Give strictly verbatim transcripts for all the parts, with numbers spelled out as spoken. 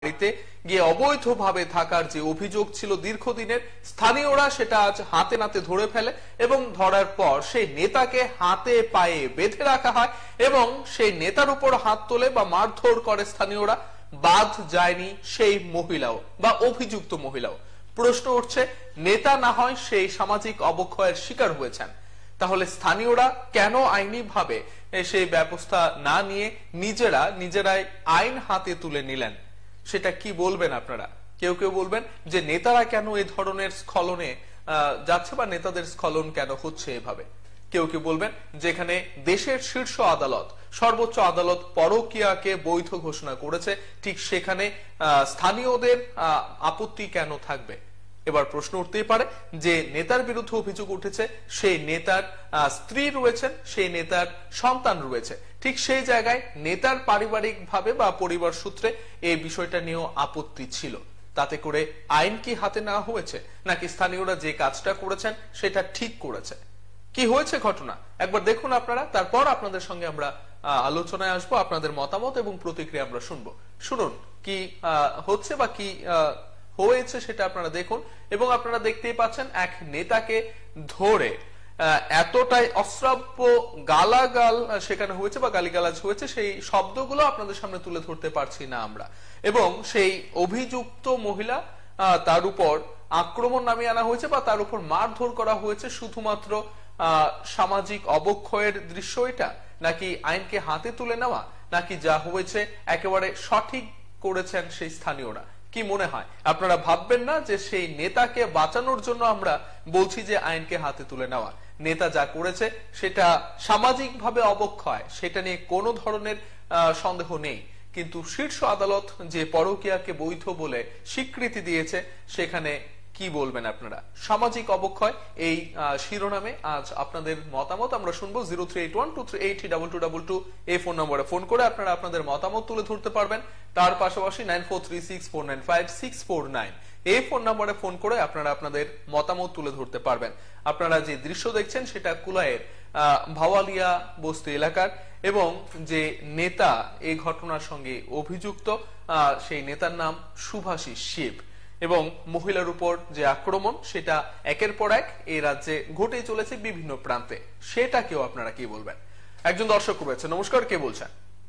বাড়িতে গিয়ে অবৈধভাবে থাকার যে অভিযোগ ছিল দীর্ঘদিনের, স্থানীয়রা সেটা আজ হাতে নাতে ধরে ফেলে এবং ধরার পর সেই নেতাকে হাতে পায়ে বেঁধে রাখা হয় এবং সেই নেতার উপর হাত তোলে বা মারধর করে স্থানীয়রা। বাদ যায়নি সেই মহিলাও বা অভিযুক্ত মহিলাও। প্রশ্ন উঠছে, নেতা না হয় সেই সামাজিক অবক্ষয়ের শিকার হয়েছেন, তাহলে স্থানীয়রা কেন আইনি ভাবে সেই ব্যবস্থা না নিয়ে নিজেরা নিজেরাই আইন হাতে তুলে নিলেন? সেটা কি বলবেন আপনারা? কেউ কেউ বলবেন যে নেতারা কেন এই ধরনের স্খলনে যাচ্ছে বা নেতাদের স্খলন কেন হচ্ছে এভাবে। কেউ কেউ বলবেন যেখানে দেশের শীর্ষ আদালত, সর্বোচ্চ আদালত পরকীয়াকে বৈধ ঘোষণা করেছে, ঠিক সেখানে স্থানীয়দের আপত্তি কেন থাকবে? এবার প্রশ্ন উঠতেই পারে যে নেতার বিরুদ্ধে অভিযোগ উঠেছে, সেই নেতার স্ত্রী রয়েছেন, সেই নেতার সন্তান রয়েছে, ঠিক সেই জায়গায় নেতার পারিবারিক ভাবে বা পরিবার সূত্রে এই বিষয়টা নিয়েও আপত্তি ছিল। তাতে করে আইন কি হাতে নেওয়া হয়েছে, নাকি স্থানীয়রা যে কাজটা করেছেন সেটা ঠিক করেছে? কি হয়েছে ঘটনা একবার দেখুন আপনারা, তারপর আপনাদের সঙ্গে আমরা আলোচনায় আসবো, আপনাদের মতামত এবং প্রতিক্রিয়া আমরা শুনবো। শুনুন কি হচ্ছে বা কি হয়েছে সেটা আপনারা দেখুন। এবং আপনারা দেখতেই পাচ্ছেন এক নেতাকে ধরে এতটাই অশ্রাব্য গালাগাল সেখানে হয়েছে বা গালিগালাজ হয়েছে, সেই শব্দগুলো আপনাদের সামনে তুলে ধরতে পারছি না আমরা। এবং সেই অভিযুক্ত মহিলা, তার উপর আক্রমণ নামিয়ে আনা হয়েছে বা তার উপর মারধর করা হয়েছে শুধুমাত্র সামাজিক অবক্ষয়ের দৃশ্য এটা, নাকি আইনকে হাতে তুলে নেওয়া, নাকি যা হয়েছে একেবারে সঠিক করেছেন সেই স্থানীয়রা? কি মনে হয়? আপনারা ভাববেন না যে সেই নেতাকে বাঁচানোর জন্য আমরা বলছি যে আইনকে হাতে তুলে নেওয়া? নেতা যা করেছে সেটা সামাজিকভাবে অবক্ষয়, সেটা নিয়ে কোনো ধরনের সন্দেহ নেই। কিন্তু শীর্ষ আদালত যে পরকীয়াকে বৈধ বলে স্বীকৃতি দিয়েছে, সেখানে কি বলবেন আপনারা? সামাজিক অবক্ষয় এই শিরোনামে আজ আপনাদের মতামত আমরা শুনবো। Zero three eight one two three eight double two double two এই ফোন নম্বরে ফোন করে আপনারা আপনাদের মতামত তুলে ধরতে পারবেন। তার পাশাপাশি nine four three six four nine five six four nine এই ফোন নম্বরে ফোন করে আপনারা আপনাদের মতামত তুলে ধরতে পারবেন। আপনারা যে দৃশ্য দেখছেন সেটা কুলাইয়ের ভাওয়ালিয়া বস্তি এলাকার, এবং যে নেতা এই ঘটনার সঙ্গে অভিযুক্ত সেই নেতার নাম শুভাশিস শিব, এবং মহিলার উপর যে আক্রমণ সেটা একের পর এক এই রাজ্যে ঘটে চলেছে বিভিন্ন প্রান্তে, সেটাকেও আপনারা কি বলবেন? একজন দর্শক রয়েছে, নমস্কার, কে বলছেন?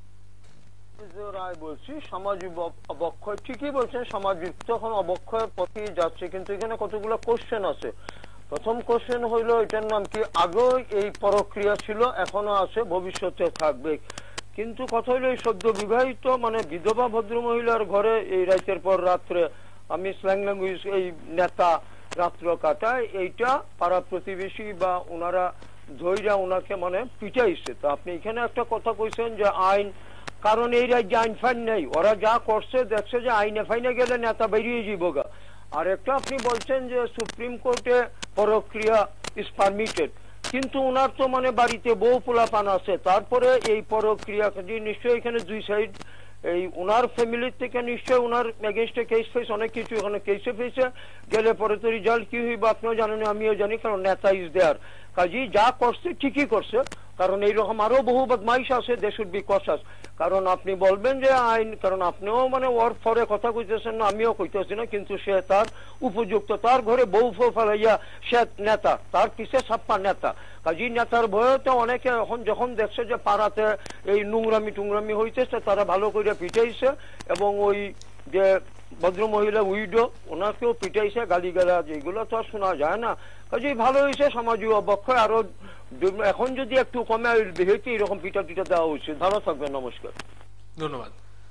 রায় বলছি। সামাজিক অবক্ষয় ঠিকই বলছেন, সামাজিক যখন অবক্ষয়ের পথে যাচ্ছে, কিন্তু এখানে কতগুলো কোশ্চেন আছে। প্রথম কোশ্চেন হইল এটার নাম কি? আগেও এই প্রক্রিয়া ছিল, এখনো আছে, ভবিষ্যতে থাকবে। কিন্তু কথা হইলো এই সদ্য বিবাহিত মানে বিধবা ভদ্র মহিলার ঘরে এই রাতের পর রাত্রে, আমি স্ল্যাং ল্যাঙ্গুয়েজ, এই নেতা রাত্র কাটায়, এইটা পাড়া প্রতিবেশী বা ওনারা ধৈর্য ওনাকে মানে পিটাইছে। তো আপনি এখানে একটা কথা কইছেন যে আইন, কারণ এই রাজ্যে আইন ফাইন নেই, ওরা যা করছে দেখছে যে আইনে ফাইনে গেলে নেতা বেরিয়ে যাবগা। আর একটা আপনি বলছেন যে সুপ্রিম কোর্টে প্রক্রিয়া ইজ পারমিটেড, কিন্তু ওনার তো মানে বাড়িতে বউ পোলাপান আছে, তারপরে এই প্রক্রিয়া নিশ্চয়ই এখানে দুই সাইড, এই ওনার ফ্যামিলি থেকে নিশ্চয় ওনার এগেইনস্টে কেস ফেস অনেক কিছু এখানে কেসে ফেসে গেলে পরে তো রেজাল্ট কি হইবে আপনিও জানেন, আমিও জানি, কারণ নেতা ইজ দেয়ার। কাজী যা করছে ঠিকই করছে, কারণ এইরকম আরো বহু বদমাইশ আছে, দে শুড বি কশাস। কারণ আপনি বলবেন যে আইন, কারণ আপনিও মানে ওর ফরে কথা কইতেছেন না, আমিও কইতেছি না, কিন্তু সে তার উপযুক্ত, তার ঘরে বউ ফৌ ফেলাইয়া সে নেতা, তার পিছে ছাপ্পা নেতা। কাজী নেতার ভয়তে অনেকে এখন যখন দেখছে যে পাড়াতে এই নোংরামি টুংরামি হইতেছে, তারা ভালো করে পিটাইছে, এবং ওই যে ভদ্র মহিলা উইডো ওনাকেও পিটাইছে, গালি গালা, যেগুলো তো আর শোনা যায় না। কাজে ভালো হয়েছে, সামাজিক অবক্ষয় আরো এখন যদি একটু কমে হইতে এরকম পিটা টিটা দেওয়া উচিত। ভালো থাকবেন, নমস্কার। ধন্যবাদ।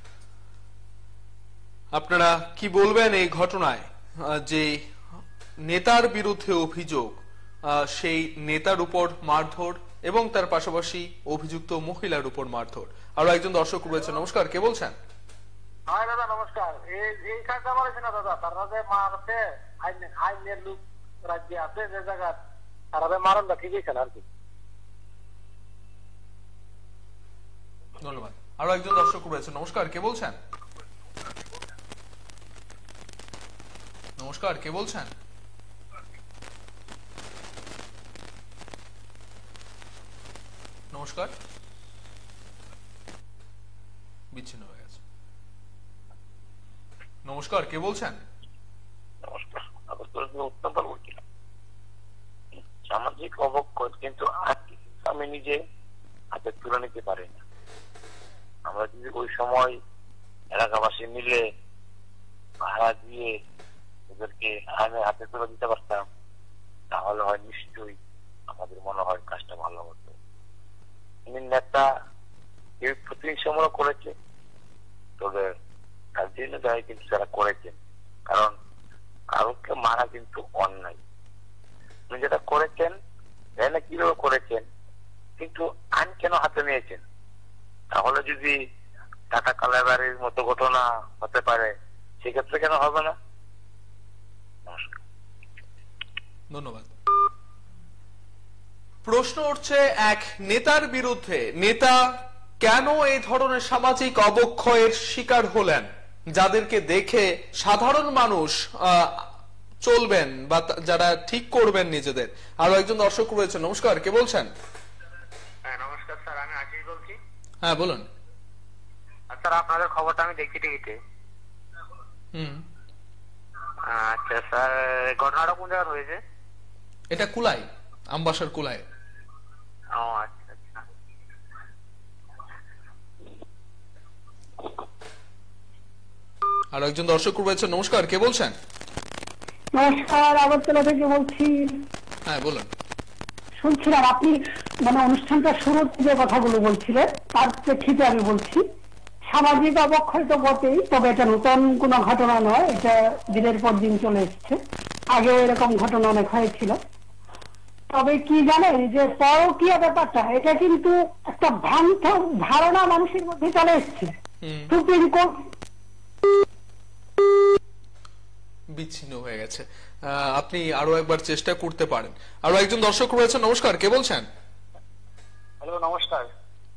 আপনারা কি বলবেন এই ঘটনায়? যে নেতার বিরুদ্ধে অভিযোগ, সেই নেতার উপর মারধর এবং তার পাশাপাশি অভিযুক্ত মহিলার উপর মারধর। আরো একজন দর্শক রয়েছে, নমস্কার, কে বলছেন? হ্যাঁ দাদা নমস্কার। এই এই কাজটা বলেছে না দাদা, তারা যে মারছে আইন আইনের লোক রাজ্যে আছে যে জায়গা, তারা মারণটা ঠিকই খেলে আর কি। ধন্যবাদ। আরো একজন দর্শক রয়েছে, নমস্কার, কে বলছেন? নমস্কার, কে বলছেন? নমস্কার, বিচ্ছিন্ন হয়ে গেছে। নমস্কার, কে বলছেন? নমস্কার, উত্তম বলছিলাম। সামাজিক অবক্ষয় কিন্তু আমি নিজে হাতে তুলে নিতে পারি না। আমরা যদি ওই সময় এলাকাবাসী মিলে ভাড়া দিয়ে ওদেরকে আইনে হাতে তুলে দিতে পারতাম, তাহলে হয় নিশ্চয়ই আমাদের মনে হয় কাজটা ভালো হতো। নেতা কেউ প্রতিহিংসামূলক করেছে, তবে তার জন্য দায়ী কিন্তু যারা করেছেন, কারণ কারোকে মারা কিন্তু অন্যায়। উনি যেটা করেছেন জানি কিভাবে করেছেন, কিন্তু আইন কেন হাতে নিয়েছেন? তাহলে যদি টাকা কালাবাড়ির মতো ঘটনা হতে পারে, সেক্ষেত্রে কেন হবে না? নমস্কার, ধন্যবাদ। প্রশ্ন উঠছে এক নেতার বিরুদ্ধে, নেতা কেন এই ধরনের সামাজিক অবক্ষয়ের শিকার হলেন, যাদেরকে দেখে সাধারণ মানুষ চলবেন বা যারা ঠিক করবেন নিজেদের। আরো একজন দর্শক রয়েছে, নমস্কার, কে বলছেন? হ্যাঁ নমস্কার স্যার, আমি আশিস বলছি। হ্যাঁ বলুন। স্যার আপনাদের খবরটা আমি দেখছি টিভিতে। হুম, আচ্ছা স্যার, ঘটনাটা কোন জায়গায় হয়েছে? এটা কুলাই, আমবাসার কুলাই। ও আচ্ছা আচ্ছা। আর একজন দর্শক রয়েছে, নমস্কার, কে বলছেন? নমস্কার, আগরতলা থেকে বলছি। হ্যাঁ বলুন। শুনছিলাম আপনি মানে অনুষ্ঠানটা শুরুতে যে কথাগুলো বলছিলেন, তার প্রেক্ষিতে আমি বলছি সামাজিক অবক্ষয় তো বটেই, তবে এটা নতুন কোনো ঘটনা নয়, এটা দিনের পর দিন চলে এসছে। আগেও এরকম ঘটনা অনেক হয়েছিল। তবে কি জানেন যে পরকীয়া ব্যাপারটা, এটা কিন্তু একটা ভ্রান্ত ধারণা মানুষের মধ্যে চলে এসছে। সুপ্রিম কোর্ট বিচ্ছিন্ন হয়ে গেছে, আপনি আরো একবার চেষ্টা করতে পারেন। আরো একজন দর্শক রয়েছে, নমস্কার, কে বলছেন? হ্যালো নমস্কার।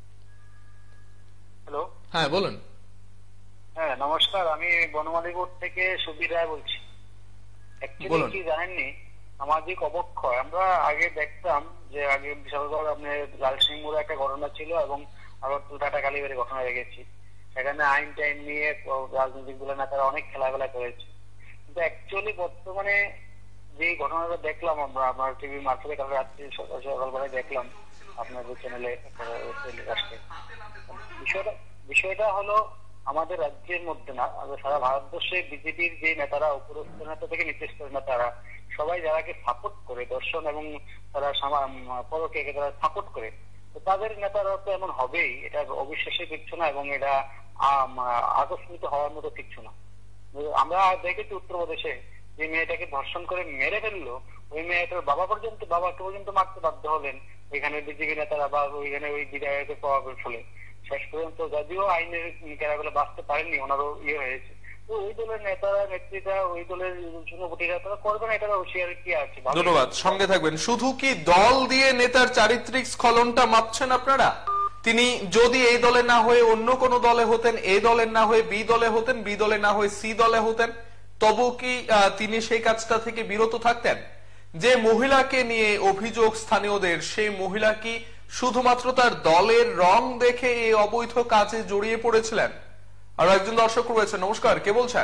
হ্যালো, হ্যাঁ বলুন। হ্যাঁ নমস্কার, আমি বনমালীপুর থেকে সুবীর রায় বলছি। অ্যাকচুয়ালি কি জানেননি, সামাজিক অবক্ষয় আমরা আগে দেখতাম যে আগে বিশাল করে আপনার লালসিংপুরে একটা ঘটনা ছিল এবং আবার টাটা কালীবাড়ি ঘটনা দেখেছি। সেখানে আইন টাইন নিয়ে রাজনৈতিক দলের নেতারা অনেক খেলাধুলা করেছে। কিন্তু অ্যাকচুয়ালি বর্তমানে যে ঘটনাটা দেখলাম আমরা আমার টিভি মারফতে কাল রাত্রি সকালবেলায় দেখলাম আপনাদের চ্যানেলে টেলিকাস্টে, বিষয়টা বিষয়টা হলো আমাদের রাজ্যের মধ্যে না, সারা ভারতবর্ষে বিজেপির যে নেতারা, উপরস্থ নেতা থেকে নিচস্থ নেতারা, সবাই যারাকে সাপোর্ট করে, দর্শন এবং তারা পরকে তারা সাপোর্ট করে, তো তাদের নেতারা তো এমন হবেই, এটা অবিশ্বাসের কিছু না এবং এটা আকস্মিত হওয়ার মতো কিছু না। আমরা দেখেছি উত্তরপ্রদেশে যে মেয়েটাকে ধর্ষণ করে মেরে ফেললো, ওই মেয়েটার বাবা পর্যন্ত বাবাকে পর্যন্ত মারতে বাধ্য হলেন ওইখানে বিজেপি নেতারা বা ওইখানে ওই বিধায়কের প্রভাবের ফলে। শেষ পর্যন্ত যদিও আইনের কেরাগুলো বাঁচতে পারেননি, ওনারও ইয়ে হয়েছে। তো ওই দলের নেতারা, নেত্রীরা, ওই দলের জনপ্রতিনিধিরা তারা করবেন, এটা হুঁশিয়ারি কি আছে? ধন্যবাদ, সঙ্গে থাকবেন। শুধু কি দল দিয়ে নেতার চারিত্রিক স্খলনটা মাপছেন আপনারা? তিনি যদি এই দলে না হয়ে অন্য কোন দলে হতেন, এই দলের না হয়ে বি দলে হতেন, বি দলে না হয়ে সি দলে হতেন, তবু কি তিনি সেই কাজটা থেকে বিরত থাকতেন? যে মহিলাকে নিয়ে অভিযোগ স্থানীয়দের, সেই মহিলা কি শুধুমাত্র তার দলের রং দেখে এই অবৈধ কাজে জড়িয়ে পড়েছিলেন? আরো একজন দর্শক রয়েছে, নমস্কার, কে বলছেন?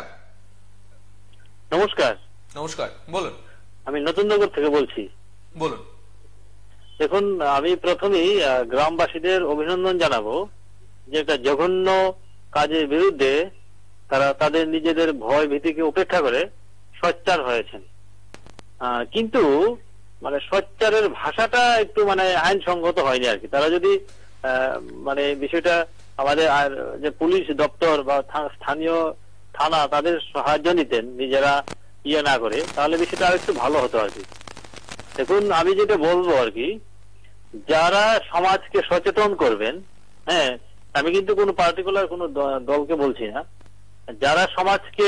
নমস্কার। নমস্কার, বলুন। আমি নতুননগর থেকে বলছি। বলুন। দেখুন, আমি প্রথমেই গ্রামবাসীদের অভিনন্দন জানাবো যে একটা জঘন্য কাজের বিরুদ্ধে তারা তাদের নিজেদের ভয় ভীতিকে উপেক্ষা করে সোচ্চার হয়েছেন। কিন্তু মানে সোচ্চারের ভাষাটা একটু মানে আইনসঙ্গত হয়নি আর কি। তারা যদি মানে বিষয়টা আমাদের যে পুলিশ দপ্তর বা স্থানীয় থানা তাদের সাহায্য নিতেন নিজেরা ইয়ে না করে, তাহলে বিষয়টা আর একটু ভালো হতো আর কি। দেখুন, আমি যেটা বলবো আর কি, যারা সমাজকে সচেতন করবেন, হ্যাঁ আমি কিন্তু কোনো পার্টিকুলার কোনো দলকে বলছি না, যারা সমাজকে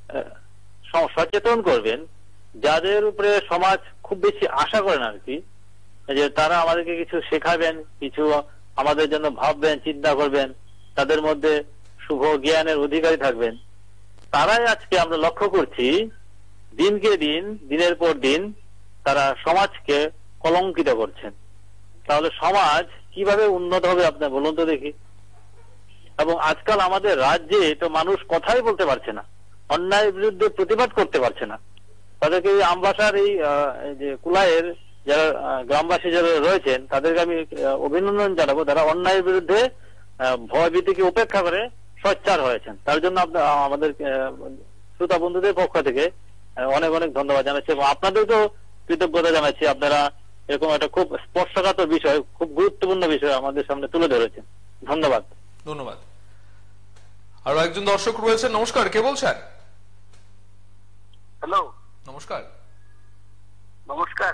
সচেতন করবেন, যাদের উপরে সমাজ খুব বেশি আশা করেন আর কি, যে তারা আমাদেরকে কিছু শেখাবেন, কিছু আমাদের জন্য ভাববেন, চিন্তা করবেন, তাদের মধ্যে শুভ জ্ঞানের অধিকারী থাকবেন, তারাই আজকে আমরা লক্ষ্য করছি দিনকে দিন, দিনের পর দিন তারা সমাজকে কলঙ্কিত করছেন। তাহলে সমাজ কিভাবে উন্নত হবে আপনি বলুন তো দেখি। এবং আজকাল আমাদের রাজ্যে তো মানুষ কথাই বলতে পারছে না, অন্যায়ের বিরুদ্ধে প্রতিবাদ করতে পারছে না। তাদেরকে এই আমবাসার এই যে কুলায়ের যারা গ্রামবাসী যারা রয়েছেন তাদেরকে আমি অভিনন্দন জানাবো, তারা অন্যায়ের বিরুদ্ধে ভয় ভীতিকে উপেক্ষা করে সোচ্চার হয়েছেন। তার জন্য আমাদের শ্রোতা বন্ধুদের পক্ষ থেকে অনেক অনেক ধন্যবাদ জানাচ্ছি এবং আপনাদেরকেও কৃতজ্ঞতা জানাচ্ছি। আপনারা এরকম একটা খুব স্পর্শকাতর বিষয়, খুব গুরুত্বপূর্ণ বিষয় আমাদের সামনে তুলে ধরেছেন। ধন্যবাদ। ধন্যবাদ। আরো একজন দর্শক রয়েছেন। নমস্কার, কে বলছেন? হ্যালো, নমস্কার। নমস্কার।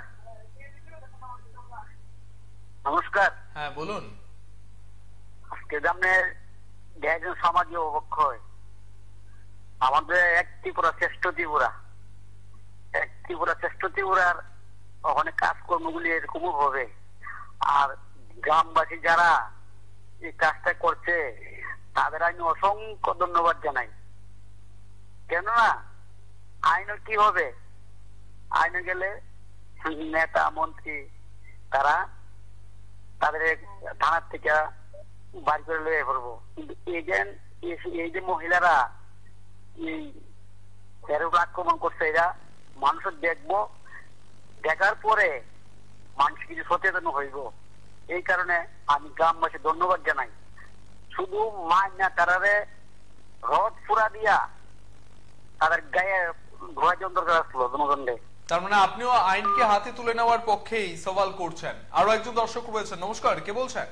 নমস্কার। হ্যাঁ বলুন। আজকে সামনে একজন সামাজিক অবক্ষয়, আমাদের এক ত্রিপুরা শ্রেষ্ঠ ত্রিপুরা, এক ত্রিপুরা শ্রেষ্ঠ ত্রিপুরার অনেক কাজকর্মগুলি এরকম হবে। আর গ্রামবাসী যারা এই কাজটা করছে তাদের আমি অসংখ্য ধন্যবাদ জানাই। কেননা আইনে কি হবে, আইনে গেলে নেতা মন্ত্রী তারা তাদের থানার থেকে বাড়ি করে লয়ে পড়বো, কিন্তু এই যে এই যে মহিলারা এই তেরোটা আক্রমণ করছে, এরা মানুষের দেখবো, দেখার পরে মানুষ কিছু সচেতন হইব। এই কারণে আমি গ্রামবাসী ধন্যবাদ জানাই। শুধু মাইনা তারারে রথ পুরা দিয়া তাদের গায়ে ধোয়া যন্ত্র করা ছিল জনগণে। তার মানে আপনিও আইনকে হাতে তুলে নেওয়ার পক্ষেই সওয়াল করছেন। আরো একজন দর্শক রয়েছেন। নমস্কার, কে বলছেন?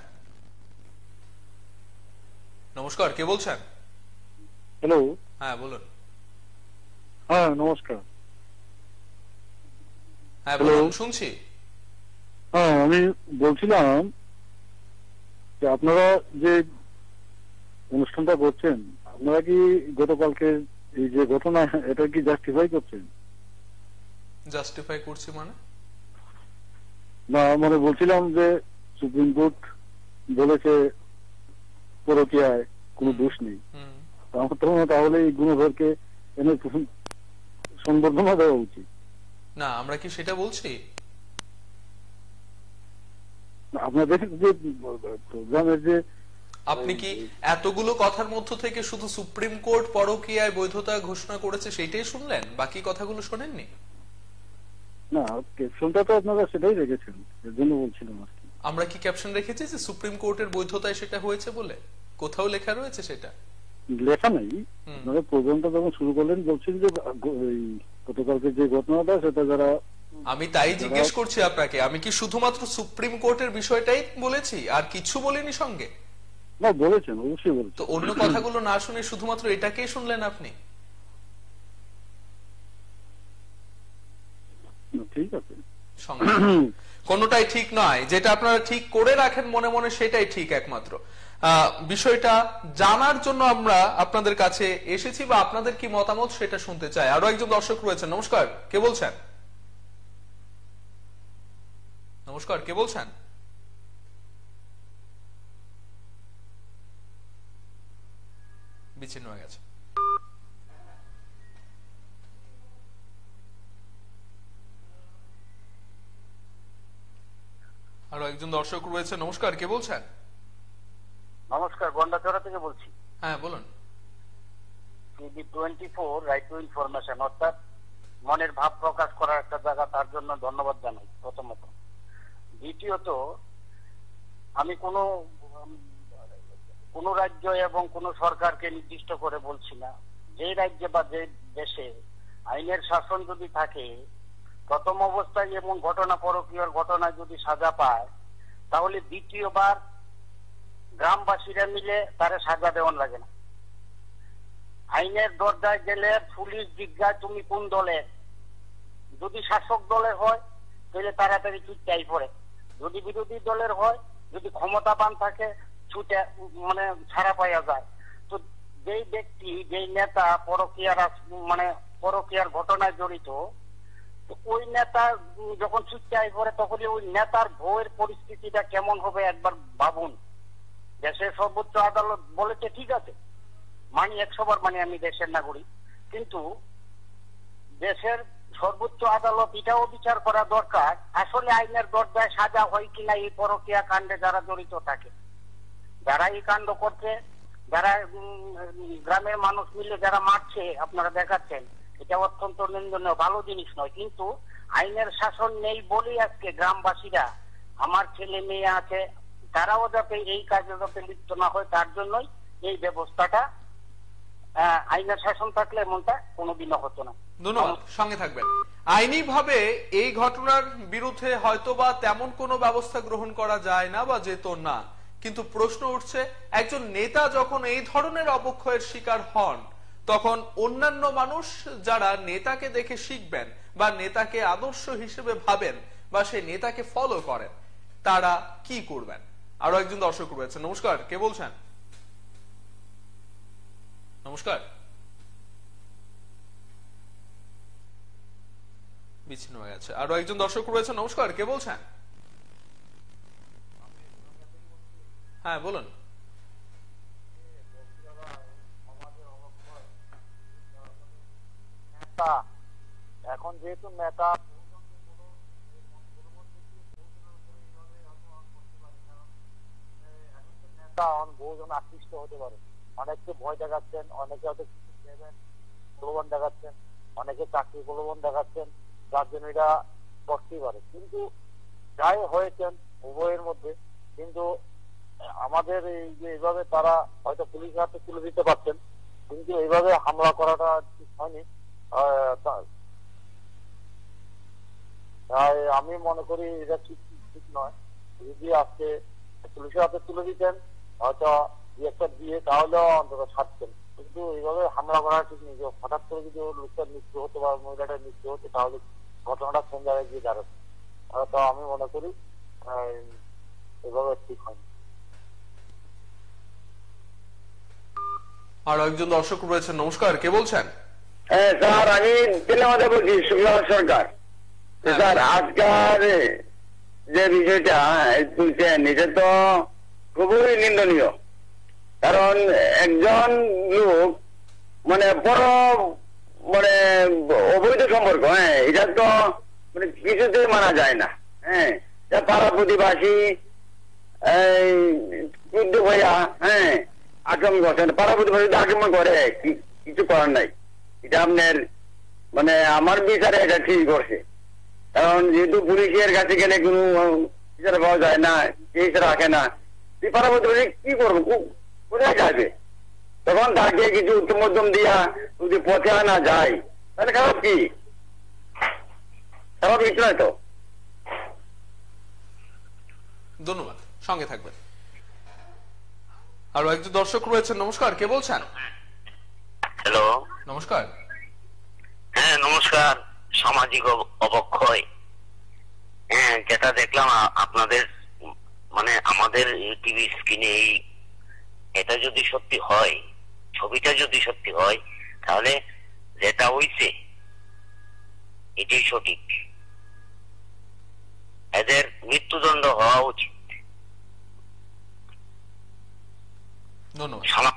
নমস্কার, কে বলছেন? হ্যালো। হ্যাঁ বলুন। হ্যাঁ নমস্কার। হ্যাঁ বলুন, শুনছি। হ্যাঁ আমি বলছিলাম যে আপনারা যে অনুষ্ঠানটা করছেন, আপনারা কি গতকালকে এই যে ঘটনা এটা কি জাস্টিফাই করছেন? জাস্টিফাই করছি মানে? না মানে বলছিলাম যে সুপ্রিম কোর্ট বলেছে পরকীয়ায় কোনো দোষ নেই, তাহলে এই গুণধরকে এনে সংবর্ধনা দেওয়া উচিত না। আমরা কি সেটা বলছি? আপনাদের যে প্রোগ্রামের যে আপনি কি এতগুলো কথার মধ্য থেকে শুধু সুপ্রিম কোর্ট পরকীয়ায় বৈধতা ঘোষণা করেছে সেটাই শুনলেন, বাকি কথাগুলো শোনেননি? না, ক্যাপশনটা তো আপনারা সেটাই রেখেছেন, এর জন্য বলছিলাম আর কি। আমরা কি ক্যাপশন রেখেছি যে সুপ্রিম কোর্টের বৈধতায় সেটা হয়েছে বলে? কোথাও লেখা রয়েছে সেটা? লেখা নাই। আপনারা প্রোগ্রামটা যখন শুরু করলেন বলছেন যে গতকালকে যে ঘটনাটা সেটা যারা, আমি তাই জিজ্ঞেস করছি আপনাকে, আমি কি শুধুমাত্র সুপ্রিম কোর্টের বিষয়টাই বলেছি আর কিছু বলিনি সঙ্গে? না বলেছেন, অবশ্যই বলেছেন। তো অন্য কথাগুলো না শুনে শুধুমাত্র এটাকেই শুনলেন আপনি? ঠিক আছে, কোনটাই ঠিক নয়। যেটা আপনারা ঠিক করে রাখেন মনে মনে সেটাই ঠিক একমাত্র। বিষয়টা জানার জন্য আমরা আপনাদের কাছে এসেছি বা আপনাদের কি মতামত সেটা শুনতে চাই। আরো একজন দর্শক রয়েছেন। নমস্কার, কে বলছেন? নমস্কার, কে বলছেন? বিচ্ছিন্ন হয়ে গেছে। আরো একজন দর্শক রয়েছে। নমস্কার, কে বলছেন? নমস্কার, গন্ডাচড়া থেকে বলছি। হ্যাঁ বলুন। TV twenty four right to information, অর্থাৎ মনের ভাব প্রকাশ করার একটা জায়গা, তার জন্য ধন্যবাদ জানাই প্রথমত। দ্বিতীয়ত, আমি কোনো কোন রাজ্য এবং কোন সরকারকে নির্দিষ্ট করে বলছি না। যে রাজ্যে বা যে দেশে আইনের শাসন যদি থাকে, প্রথম অবস্থায় এবং ঘটনা পরকীয়ার ঘটনায় যদি সাজা পায়, তাহলে দ্বিতীয়বার গ্রামবাসীরা মিলে তারে সাজা দেওয়ান লাগে না। আইনের দরজায় গেলে পুলিশ জিজ্ঞাসা তুমি কোন দলের, যদি শাসক দলের হয় তাহলে তাড়াতাড়ি ছুটতেই পড়ে, যদি বিরোধী দলের হয়, যদি ক্ষমতাবান থাকে ছুটে মানে ছাড়া পাওয়া যায়। তো যেই ব্যক্তি, যেই নেতা পরকীয়ার মানে পরকীয়ার ঘটনায় জড়িত, ওই নেতা যখন ছুটতে পড়ে তখন ওই নেতার ভয়ের পরিস্থিতিটা কেমন হবে একবার ভাবুন। দেশের সর্বোচ্চ আদালত বলেছে, ঠিক আছে মানি, একশো বার মানি, আমি দেশের নাগরিক, কিন্তু দেশের সর্বোচ্চ আদালত এটাও বিচার করা দরকার আসলে আইনের দরজায় সাজা হয় কিনা এই পরকীয়া কাণ্ডে যারা জড়িত থাকে। যারা এই কাণ্ড করছে যারা গ্রামের মানুষ মিলে যারা মারছে আপনারা দেখাচ্ছেন, এটা অত্যন্ত নিন্দনীয়, ভালো জিনিস নয়। কিন্তু আইনের শাসন নেই বলেই আজকে গ্রামবাসীরা, আমার ছেলে মেয়ে আছে, তারাও যাতে এই কাজে যাতে লিপ্ত না হয় তার জন্যই এই ব্যবস্থাটা। আইনের শাসন থাকলে এমনটা কোনোদিনও হতো না। ধন্যবাদ, সঙ্গে থাকবেন। আইনি ভাবে এই ঘটনার বিরুদ্ধে হয়তোবা তেমন কোনো ব্যবস্থা গ্রহণ করা যায় না বা যেত না, কিন্তু প্রশ্ন উঠছে একজন নেতা যখন এই ধরনের অবক্ষয়ের শিকার হন তখন অন্যান্য মানুষ যারা নেতাকে দেখে শিখবেন বা নেতাকে আদর্শ হিসেবে ভাবেন বা সেই নেতাকে ফলো করেন তারা কি করবেন? আরো একজন দর্শক রয়েছে। নমস্কার, কে বলছেন? নমস্কার। বিচ্ছিন্ন হয়ে গেছে। আরো একজন দর্শক রয়েছে। নমস্কার, কে বলছেন? হ্যাঁ বলুন। এখন যেহেতু নেতা বহুজন আকৃষ্ট হতে পারে, অনেককে ভয় দেখাচ্ছেন, অনেকে হয়তো প্রলোভন দেখাচ্ছেন, অনেকে চাকরি প্রলোভন দেখাচ্ছেন, যার জন্য এটা করতেই পারে। কিন্তু যাই হয়েছেন উভয়ের মধ্যে, কিন্তু আমাদের এই যে এইভাবে তারা হয়তো পুলিশের হাতে তুলে দিতে পারছেন, কিন্তু এইভাবে হামলা করাটা ঠিক হয়নি। তাই আমি মনে করি এটা ঠিক ঠিক নয়। যদি আজকে পুলিশের হাতে তুলে দিতেন হয়তো একটা দিয়ে তাহলেও অন্তত ছাড়তেন, কিন্তু এইভাবে হামলা করা ঠিক নেই। হঠাৎ করে যদি লোকটার মৃত্যু হতো বা মহিলাটার মৃত্যু হতো তাহলে ঘটনাটা কোন জায়গায় গিয়ে দাঁড়াতো। তো আমি মনে করি এভাবে ঠিক হয়নি। আর একজন দর্শক রয়েছেন। নমস্কার, কে বলছেন? হ্যাঁ স্যার, আমি তেলামাদা বলছি, শুক্লাল সরকার। স্যার আজকাল যে বিষয়টা তুলছেন এটা তো খুবই নিন্দনীয়। কারণ একজন লোক মানে বড় মানে অবৈধ সম্পর্ক, হ্যাঁ এটা তো মানে কিছুতেই মানা যায় না। হ্যাঁ পাড়া প্রতিবাসী ভাইয়া হ্যাঁ আক্রমণ করছেন, পাড়া প্রতিবাসী আক্রমণ করে কিছু করার নাই। এটা আপনার মানে আমার বিচারে এটা ঠিক করছে। কারণ যেহেতু পুলিশের কাছে গেলে কোনো বিচার পাওয়া যায় না, কেস রাখে না, পাড়া প্রতিবাসী কি করবো, কোথায় যাবে? তখন তাকে কিছু উত্তম মধ্যম দিয়া যদি পথে আনা যায় তাহলে খারাপ কি? খারাপ কিছু নয় তো। ধন্যবাদ, সঙ্গে থাকবেন। আরো একজন দর্শক রয়েছেন। নমস্কার, কে বলছেন? হ্যালো, নমস্কার। হ্যাঁ নমস্কার। সামাজিক অবক্ষয়, হ্যাঁ যেটা দেখলাম আপনাদের মানে আমাদের টিভি স্ক্রিনে, এই এটা যদি সত্যি হয়, ছবিটা যদি সত্যি হয়, তাহলে যেটা হইছে এটাই সঠিক। এদের মৃত্যুদণ্ড হওয়া উচিত। ধন্যবাদ।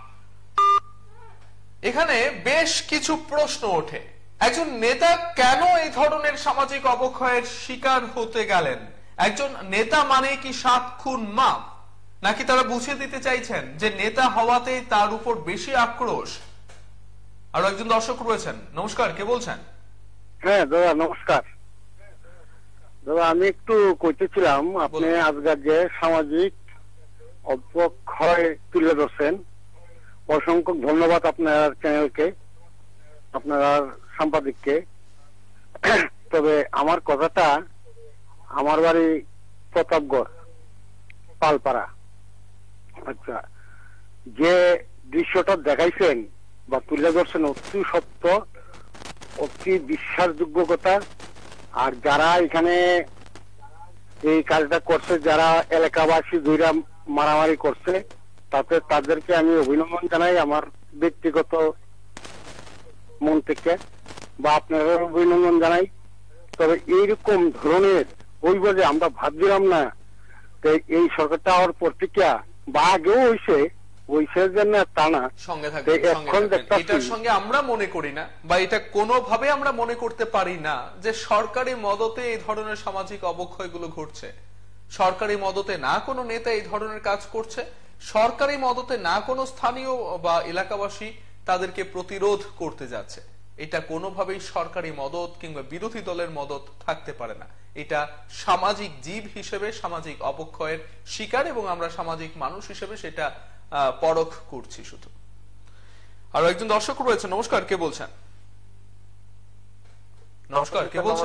এখানে বেশ কিছু প্রশ্ন ওঠে। একজন নেতা কেন এই ধরনের সামাজিক অবক্ষয়ের শিকার হতে গেলেন? একজন নেতা মানে কি সাত খুন মাপ, নাকি তারা বুঝিয়ে দিতে চাইছেন যে নেতা হওয়াতেই তার উপর বেশি আক্রোশ? আরো একজন দর্শক রয়েছেন। নমস্কার, কে বলছেন? হ্যাঁ দাদা নমস্কার। দাদা আমি একটু কইতেছিলাম, আপনি আজকাল যে সামাজিক অবক্ষয় তুলে ধরছেন, অসংখ্য ধন্যবাদ আপনার চ্যানেলকে, আপনার সাংবাদিককে। তবে আমার কথাটা, আমার বাড়ি প্রতাপগড় পালপাড়া। আচ্ছা, যে দৃশ্যটা দেখাইছেন বা তুলে ধরছেন অতি সত্য, অতি বিশ্বাসযোগ্য কথা। আর যারা এখানে এই কাজটা করছে, যারা এলাকাবাসী দুইরা মারামারি করছে, তাতে তাদেরকে আমি অভিনন্দন জানাই আমার ব্যক্তিগত মন থেকে, বা আপনাদের অভিনন্দন জানাই। তবে এইরকম ধরনের হইব যে আমরা ভাবছিলাম না, এই সরকারটা আমার প্রতিক্রিয়া বা আগেও হয়েছে এটার সঙ্গে আমরা মনে করি না, বা এটা কোনোভাবে আমরা মনে করতে পারি না যে সরকারি মদতে এই ধরনের সামাজিক অবক্ষয়গুলো ঘটছে। সরকারি মদতে না কোনো নেতা এই ধরনের কাজ করছে, সরকারি মদতে না কোনো স্থানীয় বা এলাকাবাসী তাদেরকে প্রতিরোধ করতে যাচ্ছে। এটা কোনোভাবেই সরকারি মদত কিংবা বিরোধী দলের মদত থাকতে পারে না। এটা সামাজিক জীব হিসেবে সামাজিক অবক্ষয়ের শিকার এবং আমরা সামাজিক মানুষ হিসেবে সেটা পরখ করছি শুধু। আর একজন দর্শক রয়েছে, নমস্কার, কে বলছেন? নমস্কার, কে বলছেন?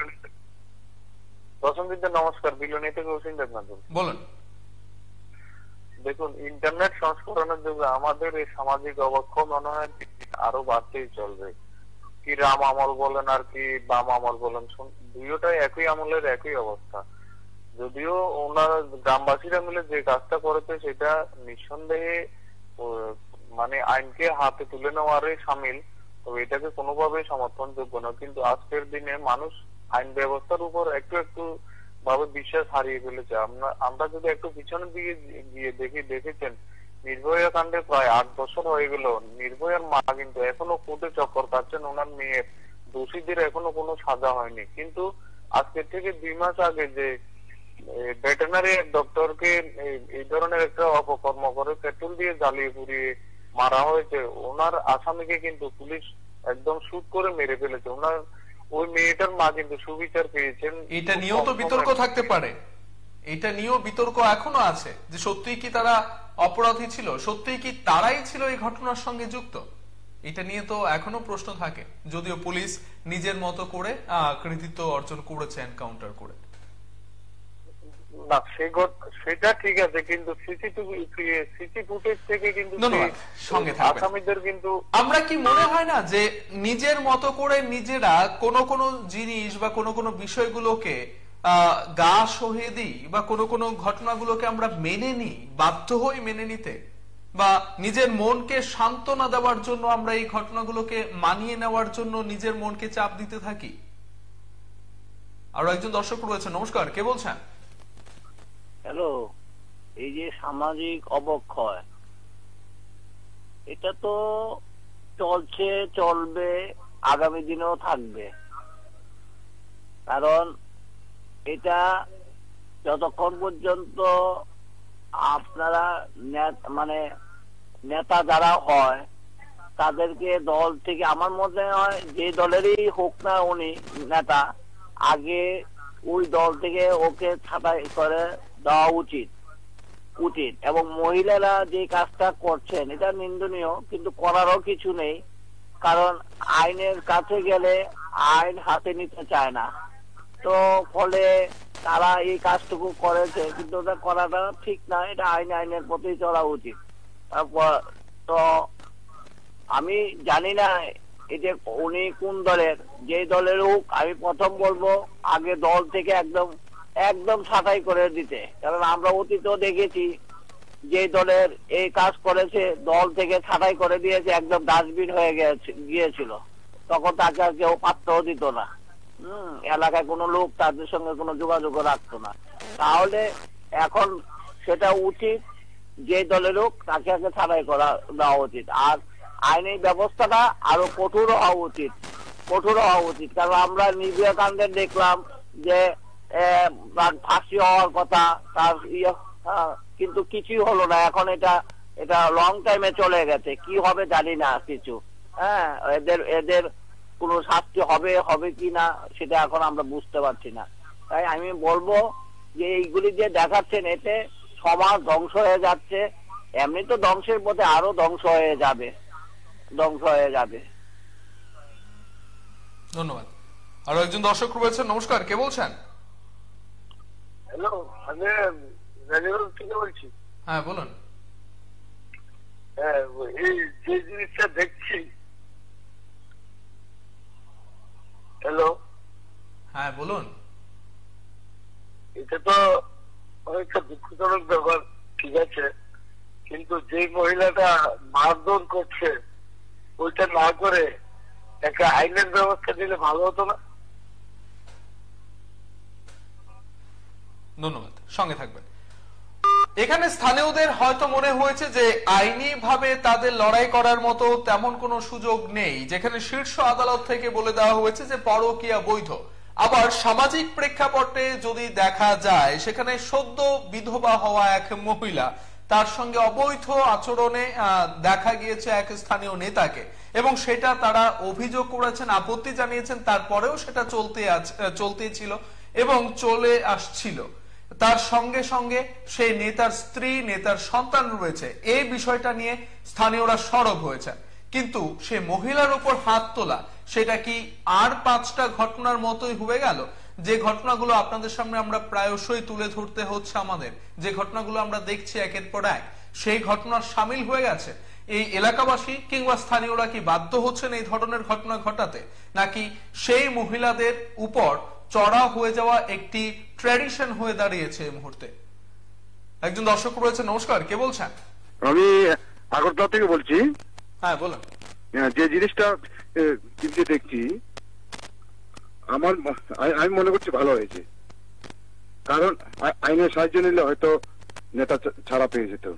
নমস্কার, বিলনী থেকে হোসেন দেবনাথ বলুন। দেখুন, ইন্টারনেট সংস্করণের যুগে আমাদের এই সামাজিক অবক্ষয় মনে হয় আরো বাড়তেই চলবে। কি রাম আমল বলেন আর কি বাম আমল বলেন, দুইটাই একই আমলের একই অবস্থা। যদিও ওনারা গ্রামবাসীরা মিলে যে কাজটা করেছে সেটা নিঃসন্দেহে মানে আইনকে হাতে তুলে নেওয়ারই সামিল, তবে এটাকে কোনোভাবেই সমর্থনযোগ্য না। কিন্তু আজকের দিনে মানুষ আইন ব্যবস্থার উপর একটু একটু ভাবে বিশ্বাস হারিয়ে ফেলেছে। আমরা আমরা যদি একটু পিছনের দিকে গিয়ে দেখি, দেখেছেন নির্ভয়া কাণ্ডে প্রায় আট বছর হয়ে গেল, নির্ভয়ার মা কিন্তু এখনো কোর্টে চক্কর কাটছেন, ওনার মেয়ের দোষীদের এখনো কোনো সাজা হয়নি। কিন্তু আজকের থেকে দুই মাস আগে যে ভেটেরিনারি ডক্টরকে এই ধরনের একটা অপকর্ম করে পেট্রোল দিয়ে জ্বালিয়ে পুড়িয়ে মারা হয়েছে, ওনার আসামিকে কিন্তু পুলিশ একদম শুট করে মেরে ফেলেছে। ওনার ওই মেয়েটার মা কিন্তু সুবিচার পেয়েছেন। এটা নিয়েও তো বিতর্ক থাকতে পারে, এটা নিয়েও বিতর্ক এখনো আছে যে সত্যিই কি তারা অপরাধী ছিল, সত্যিই কি তারাই ছিল এই ঘটনার সঙ্গে যুক্ত। এটা নিয়ে তো এখনো প্রশ্ন থাকে, যদিও পুলিশ নিজের মতো করে কৃতিত্ব অর্জন করেছে এনকাউন্টার করে। না, সেটা ঠিক আছে, কিন্তু সিসি ফুটেজ থেকে কিন্তু আসামিদের কিন্তু আমরা কি মনে হয় না যে নিজের মতো করে নিজেরা কোন কোন জিনিস বা কোন কোন বিষয়গুলোকে গা সহে দিই বা কোন কোন ঘটনাগুলোকে আমরা মেনে নিই, বাধ্য হই মেনে নিতে, বা নিজের মনকে সান্ত্বনা দেওয়ার জন্য আমরা এই ঘটনাগুলোকে মানিয়ে নেওয়ার জন্য নিজের মনকে চাপ দিতে থাকি। আরো একজন দর্শক রয়েছে, নমস্কার, কে বলছেন? হ্যালো, এই যে সামাজিক অবক্ষয় এটা তো চলছে, চলবে, আগামী দিনেও থাকবে। কারণ এটা যতক্ষণ পর্যন্ত আপনারা মানে নেতা যারা হয় তাদেরকে দল থেকে, আমার মনে হয় যে দলেরই হোক না উনি নেতা, আগে ওই দল থেকে ওকে ছাঁটাই করে দেওয়া উচিত উচিত এবং মহিলারা যে কাজটা করছেন এটা নিন্দনীয়, কিন্তু করারও কিছু নেই। কারণ আইনের কাছে গেলে আইন হাতে নিতে চায় না, তো ফলে তারা এই কাজটুকু করেছে, কিন্তু ওটা করাটা ঠিক না। এটা আইন আইনের পথেই চলা উচিত। তারপর তো আমি জানি না এটা উনি কোন দলের, যে দলের হোক, আমি প্রথম বলবো আগে দল থেকে একদম একদম ছাঁটাই করে দিতে। কারণ আমরা অতীতেও দেখেছি যে দলের এই কাজ করেছে দল থেকে ছাঁটাই করে দিয়েছে, একদম ডাস্টবিন হয়ে গিয়েছিল, তখন তাকে আর কেউ পাত্রও দিত না। হম এলাকায় কোনো লোক তাদের সঙ্গে কোনো যোগাযোগ রাখতো না। তাহলে এখন সেটা উচিত, যে দলের হোক তাকে আগে ছাঁটাই করা দেওয়া উচিত। আর আইনি ব্যবস্থাটা আরো কঠোর হওয়া উচিত, কঠোর হওয়া উচিত। কারণ আমরা নির্ভয়া কাণ্ডে দেখলাম যে ফাঁসি হওয়ার কথা, তার ইয়ে কিন্তু কিছুই হলো না। এখন এটা এটা লং টাইমে চলে গেছে, কি হবে জানি না কিছু। হ্যাঁ, এদের এদের কোনো শাস্তি হবে হবে কি না সেটা এখন আমরা বুঝতে পারছি না। তাই আমি বলবো যে এইগুলি যে দেখাচ্ছেন এতে সমাজ ধ্বংস হয়ে যাচ্ছে, এমনি তো ধ্বংসের পথে আরো ধ্বংস হয়ে যাবে, ধ্বংস হয়ে যাবে। ধন্যবাদ। আরো একজন দর্শক রয়েছেন, নমস্কার, কে বলছেন? হ্যালো, আমি রাজীব থেকে বলছি। হ্যাঁ বলুন। হ্যাঁ, এই যে জিনিসটা দেখছি, হ্যালো, হ্যাঁ বলুন। এটা তো অনেকটা দুঃখজনক ব্যাপার, ঠিক আছে, কিন্তু যে মহিলাটা মারধর করছে ওইটা না করে একটা আইনের ব্যবস্থা দিলে ভালো হতো না? ধন্যবাদ, সঙ্গে থাকবেন। এখানে স্থানীয়দের হয়তো মনে হয়েছে যে আইনি ভাবে তাদের লড়াই করার মতো তেমন কোনো সুযোগ নেই, যেখানে শীর্ষ আদালত থেকে বলে দেওয়া হয়েছে যে পরকীয়া বৈধ। আবার সামাজিক প্রেক্ষাপটে যদি দেখা যায়, সেখানে সদ্য বিধবা হওয়া এক মহিলা তার সঙ্গে অবৈধ আচরণে দেখা গিয়েছে এক স্থানীয় নেতাকে, এবং সেটা তারা অভিযোগ করেছেন, আপত্তি জানিয়েছেন, তারপরেও সেটা চলতে চলতেই ছিল এবং চলে আসছিল। তার সঙ্গে সঙ্গে সেই নেতার স্ত্রী, নেতার সন্তান রয়েছে, এই বিষয়টা নিয়ে স্থানীয়রা সরব হয়েছেন। কিন্তু সে মহিলার উপর হাত তোলা, সেটা কি আর পাঁচটা ঘটনার মতোই হয়ে গেল? যে ঘটনাগুলো আপনাদের সামনে আমরা প্রায়শই তুলে ধরতে হচ্ছে আমাদের, যে ঘটনাগুলো আমরা দেখছি একের পর এক, সেই ঘটনার সামিল হয়ে গেছে এই এলাকাবাসী কিংবা স্থানীয়রা। কি বাধ্য হচ্ছেন এই ধরনের ঘটনা ঘটাতে, নাকি সেই মহিলাদের উপর চড়া হয়ে যাওয়া একটি ট্র্যাডিশন হয়ে দাঁড়িয়েছে এই মুহূর্তে? একজন দর্শক রয়েছে, নমস্কার, কে বলছেন? আমি আগরতলা থেকে বলছি। হ্যাঁ বলুন। যে জিনিসটা কিন্তু দেখছি, আমার আমি মনে করছি ভালো হয়েছে, কারণ আইনের সাহায্য নিলে হয়তো নেতা ছাড়া পেয়ে যেত,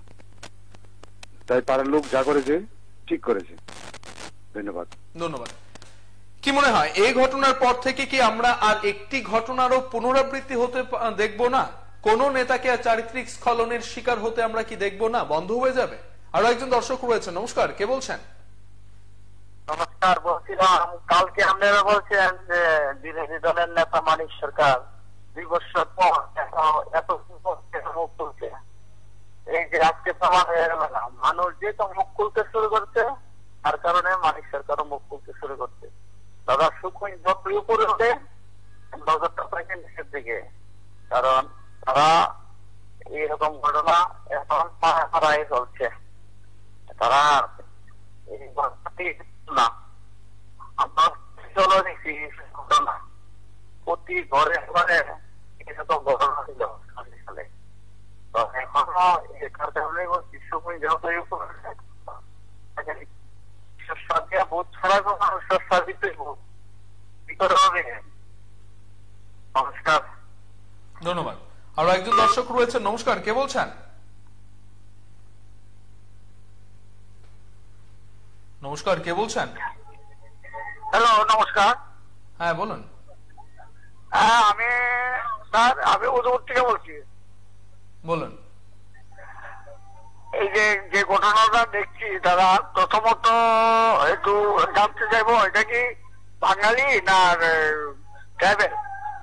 তাই পাড়ার লোক যা করেছে ঠিক করেছে। ধন্যবাদ। ধন্যবাদ। কি মনে হয় এই ঘটনার পর থেকে কি আমরা আর একটি ঘটনারও পুনরাবৃত্তি হতে দেখবো না? কোন নেতাকে আর চারিত্রিক স্খলনের শিকার হতে আমরা কি দেখবো না? বন্ধ হয়ে যাবে? আরো একজন দর্শক রয়েছে, নমস্কার, কে বলছেন? নমস্কার, বলছিলাম কালকে আপনারা বলছেন যে বিরোধী দলের নেতা মানিক সরকার দুই বছর পর এত মুখ খুলছে। এই যে আজকে প্রমাণ হয়ে গেল না, মানুষ যেহেতু মুখ খুলতে শুরু করছে, তার কারণে মানিক সরকারও মুখ খুলতে শুরু করছে। দাদা সুকুই যতই উপরে ওঠে নজরটা থাকে নিচের দিকে, কারণ তারা এইরকম ঘটনা এখন পাড়ায় চলছে। তারা এই ঘটনাটি না, আমরা চলো দেখি ঘটনা প্রতি ঘরে ঘরে এরকম ঘটনা ছিল সালে। তো এখনো এটার কারণে সুকুই যতই উপরে ধন্যবাদ। আরো একজন দর্শক রয়েছে, নমস্কার, কে বলছেন? নমস্কার, কে বলছেন? হ্যালো, নমস্কার। হ্যাঁ বলুন। হ্যাঁ আমি স্যার আমি উদয়পুর থেকে বলছি। বলুন। এই যে যে ঘটনাটা দেখছি দাদা, প্রথমত একটু জানতে চাইবো এটা কি বাঙালি না ট্রাইবেল?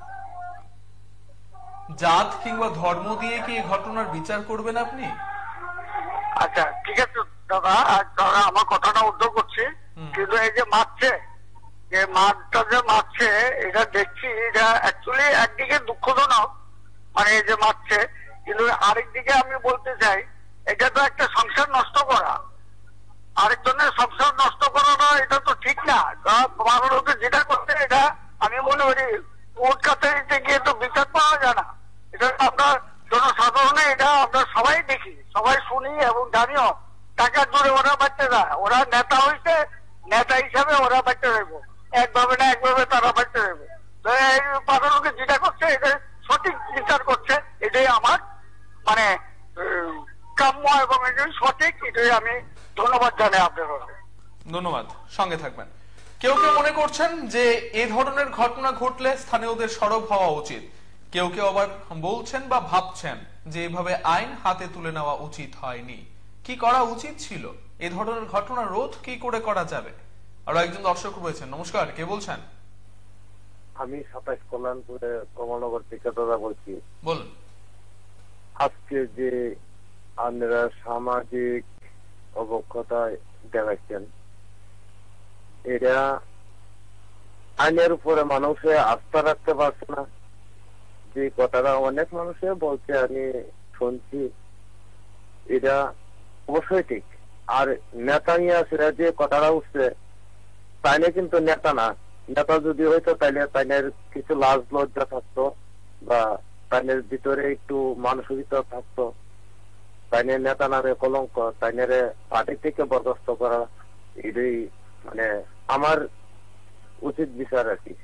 জাত কিংবা ধর্ম দিয়ে কি এই ঘটনার বিচার করবেন আপনি? আচ্ছা ঠিক আছে দাদা, দাদা আমার কথাটা উদ্যোগ করছি, কিন্তু এই যে মারছে, যে মারটা যে মারছে এটা দেখছি, এটা অ্যাকচুয়ালি একদিকে দুঃখজনক, মানে এই যে মারছে, কিন্তু আরেকদিকে আমি বলতে চাই এটা তো একটা সংসার নষ্ট করা, আরেকজনের সংসার নষ্ট করাটা এটা তো ঠিক না। মানুষকে যেটা করছে এটা আমি মনে করি কোর্ট কাছারিতে গিয়ে তো বিচার পাওয়া যায় না, এটা আমরা জনসাধারণে এটা আমরা সবাই দেখি, সবাই শুনি এবং জানিও। টাকার জোরে ওরা বাড়তে যায়, ওরা নেতা হয়েছে, নেতা হিসাবে ওরা বাড়তে রইব, একভাবে না একভাবে তারা বাড়তে রইব। তো এই মানুষকে যেটা করছে এটা সঠিক বিচার করছে, এটাই আমার মানে কাম্য এবং এটাই সঠিক, এটাই আমি ধন্যবাদ জানাই আপনার। ধন্যবাদ, সঙ্গে থাকবেন। কেউ কেউ মনে করছেন যে এই ধরনের ঘটনা ঘটলে স্থানীয়দের সরব হওয়া উচিত, কেউ কেউ আবার বলছেন বা ভাবছেন যে এভাবে আইন হাতে তুলে নেওয়া উচিত হয়নি। কি করা উচিত ছিল? এই ধরনের ঘটনা রোধ কি করে করা যাবে? আরো একজন দর্শক রয়েছেন, নমস্কার, কে বলছেন? আমি সাতাইশ কল্যাণপুরে কমলনগর থেকে দাদা বলছি। বলুন। আজকে যে আপনারা সামাজিক অবক্ষতায় দেখাচ্ছেন, এটা আইনের উপরে মানুষে আস্থা রাখতে পারছে না, যে কথাটা অনেক মানুষে বলছে আমি শুনছি, এটা অবশ্যই ঠিক। আর নেতা নিয়ে সেটা যে কথাটা উঠছে, তাইলে কিন্তু নেতা না, নেতা যদি হইতো তাইলে তাইনের কিছু লাজ লজ্জা থাকতো, বা তাইনের ভিতরে একটু মানসিকতা থাকতো, তাইনের নেতা নামে কলঙ্ক, তাইনের পার্টি থেকে বরখাস্ত করা, এটাই মানে আমার উচিত বিচার আর কি।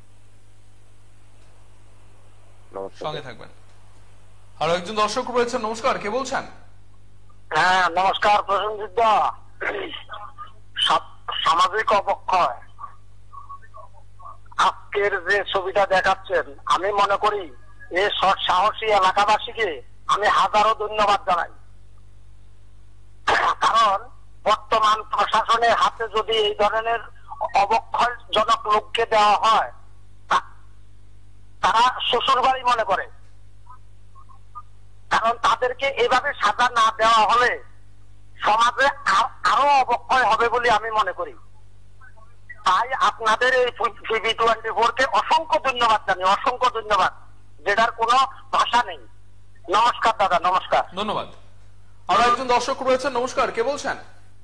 সঙ্গে থাকবেন। আরো একজন দর্শক রয়েছেন, নমস্কার, কে বলছেন? হ্যাঁ নমস্কার, প্রসেনজিৎ দা। সামাজিক অবক্ষয় আজকের যে ছবিটা দেখাচ্ছেন, আমি মনে করি এই সৎ সাহসী এলাকাবাসীকে আমি হাজারো ধন্যবাদ জানাই। কারণ বর্তমান প্রশাসনের হাতে যদি এই ধরনের অবক্ষয়জনক লোককে দেওয়া হয় তারা শ্বশুর বাড়ি মনে করে, কারণ তাদেরকে এভাবে সাজা না দেওয়া হলে সমাজে আরো অবক্ষয় হবে বলে আমি মনে করি। তাই আপনাদের এই টিভি টোয়েন্টি ফোর কে অসংখ্য ধন্যবাদ জানি, অসংখ্য ধন্যবাদ, যেটার কোনো ভাষা নেই। নমস্কার দাদা, নমস্কার। ধন্যবাদ। আরো একজন দর্শক রয়েছেন, নমস্কার, কে বলছেন?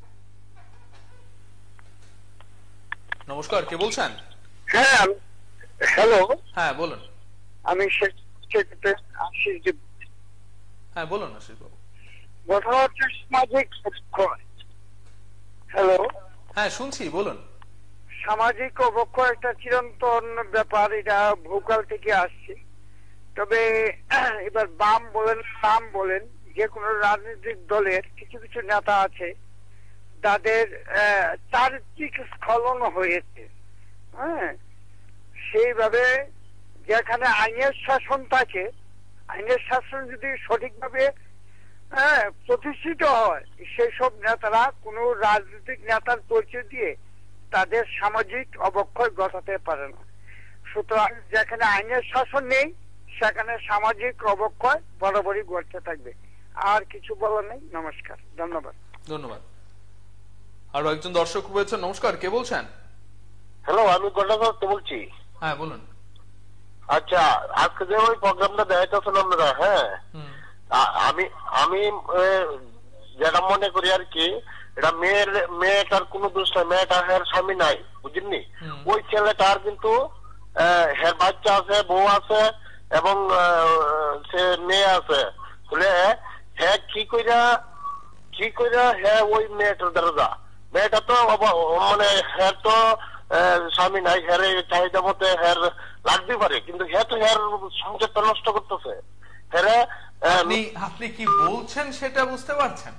নমস্কার, কে বলছেন? হ্যাঁ, হ্যালো। হ্যাঁ বলুন। আমি আশিস। হ্যাঁ বলুন আশিস বাবু। কথা হচ্ছে সামাজিক অবক্ষয়। হ্যালো। হ্যাঁ শুনছি, বলুন। সামাজিক অবক্ষয় একটা চিরন্তন ব্যাপার, এটা ভূকাল থেকে আসছে। তবে এবার বাম বলেন নাম বলেন, যে কোনো রাজনৈতিক দলের কিছু কিছু নেতা আছে তাদের চারিত্রিক স্খলন হয়েছে। হ্যাঁ, সেইভাবে যেখানে আইনের শাসন থাকে, আইনের শাসন যদি সঠিকভাবে হ্যাঁ প্রতিষ্ঠিত হয়, সেই সব নেতারা কোনো রাজনৈতিক নেতার পরিচয় দিয়ে তাদের সামাজিক অবক্ষয় ঘটাতে পারে না। সুতরাং যেখানে আইনের শাসন নেই সেখানে সামাজিক অবক্ষয় বরাবরই ঘটতে থাকবে। আর কিছু বলার নেই। নমস্কার, ধন্যবাদ। ধন্যবাদ। আরো একজন দর্শক রয়েছেন, নমস্কার, কে বলছেন? হ্যালো, আমি গন্ডাধর বলছি। হ্যাঁ বলুন। আচ্ছা, আজকে যে ওই প্রোগ্রামটা দেখাইতেছেন আপনারা, হ্যাঁ, আমি আমি যেটা মনে করি আর কি, এটা মেয়ের মেয়েটার কোনো দোষ নাই, মেয়েটা হের স্বামী নাই, বুঝলেননি? ওই ছেলেটার কিন্তু হের বাচ্চা আছে, বউ আছে এবং সে মেয়ে আছে, বলে হ্যাঁ কি কইরা কি কইরা হ্যাঁ ওই মেয়েটার দরজা, মেয়েটা তো মানে হ্যার তো স্বামী নাই, হ্যার চাহিদা মতে হ্যার লাগতে পারে, কিন্তু হ্যাঁ তো হ্যার সংসারটা নষ্ট করতেছে। হ্যাঁ, আপনি আপনি কি বলছেন সেটা বুঝতে পারছেন?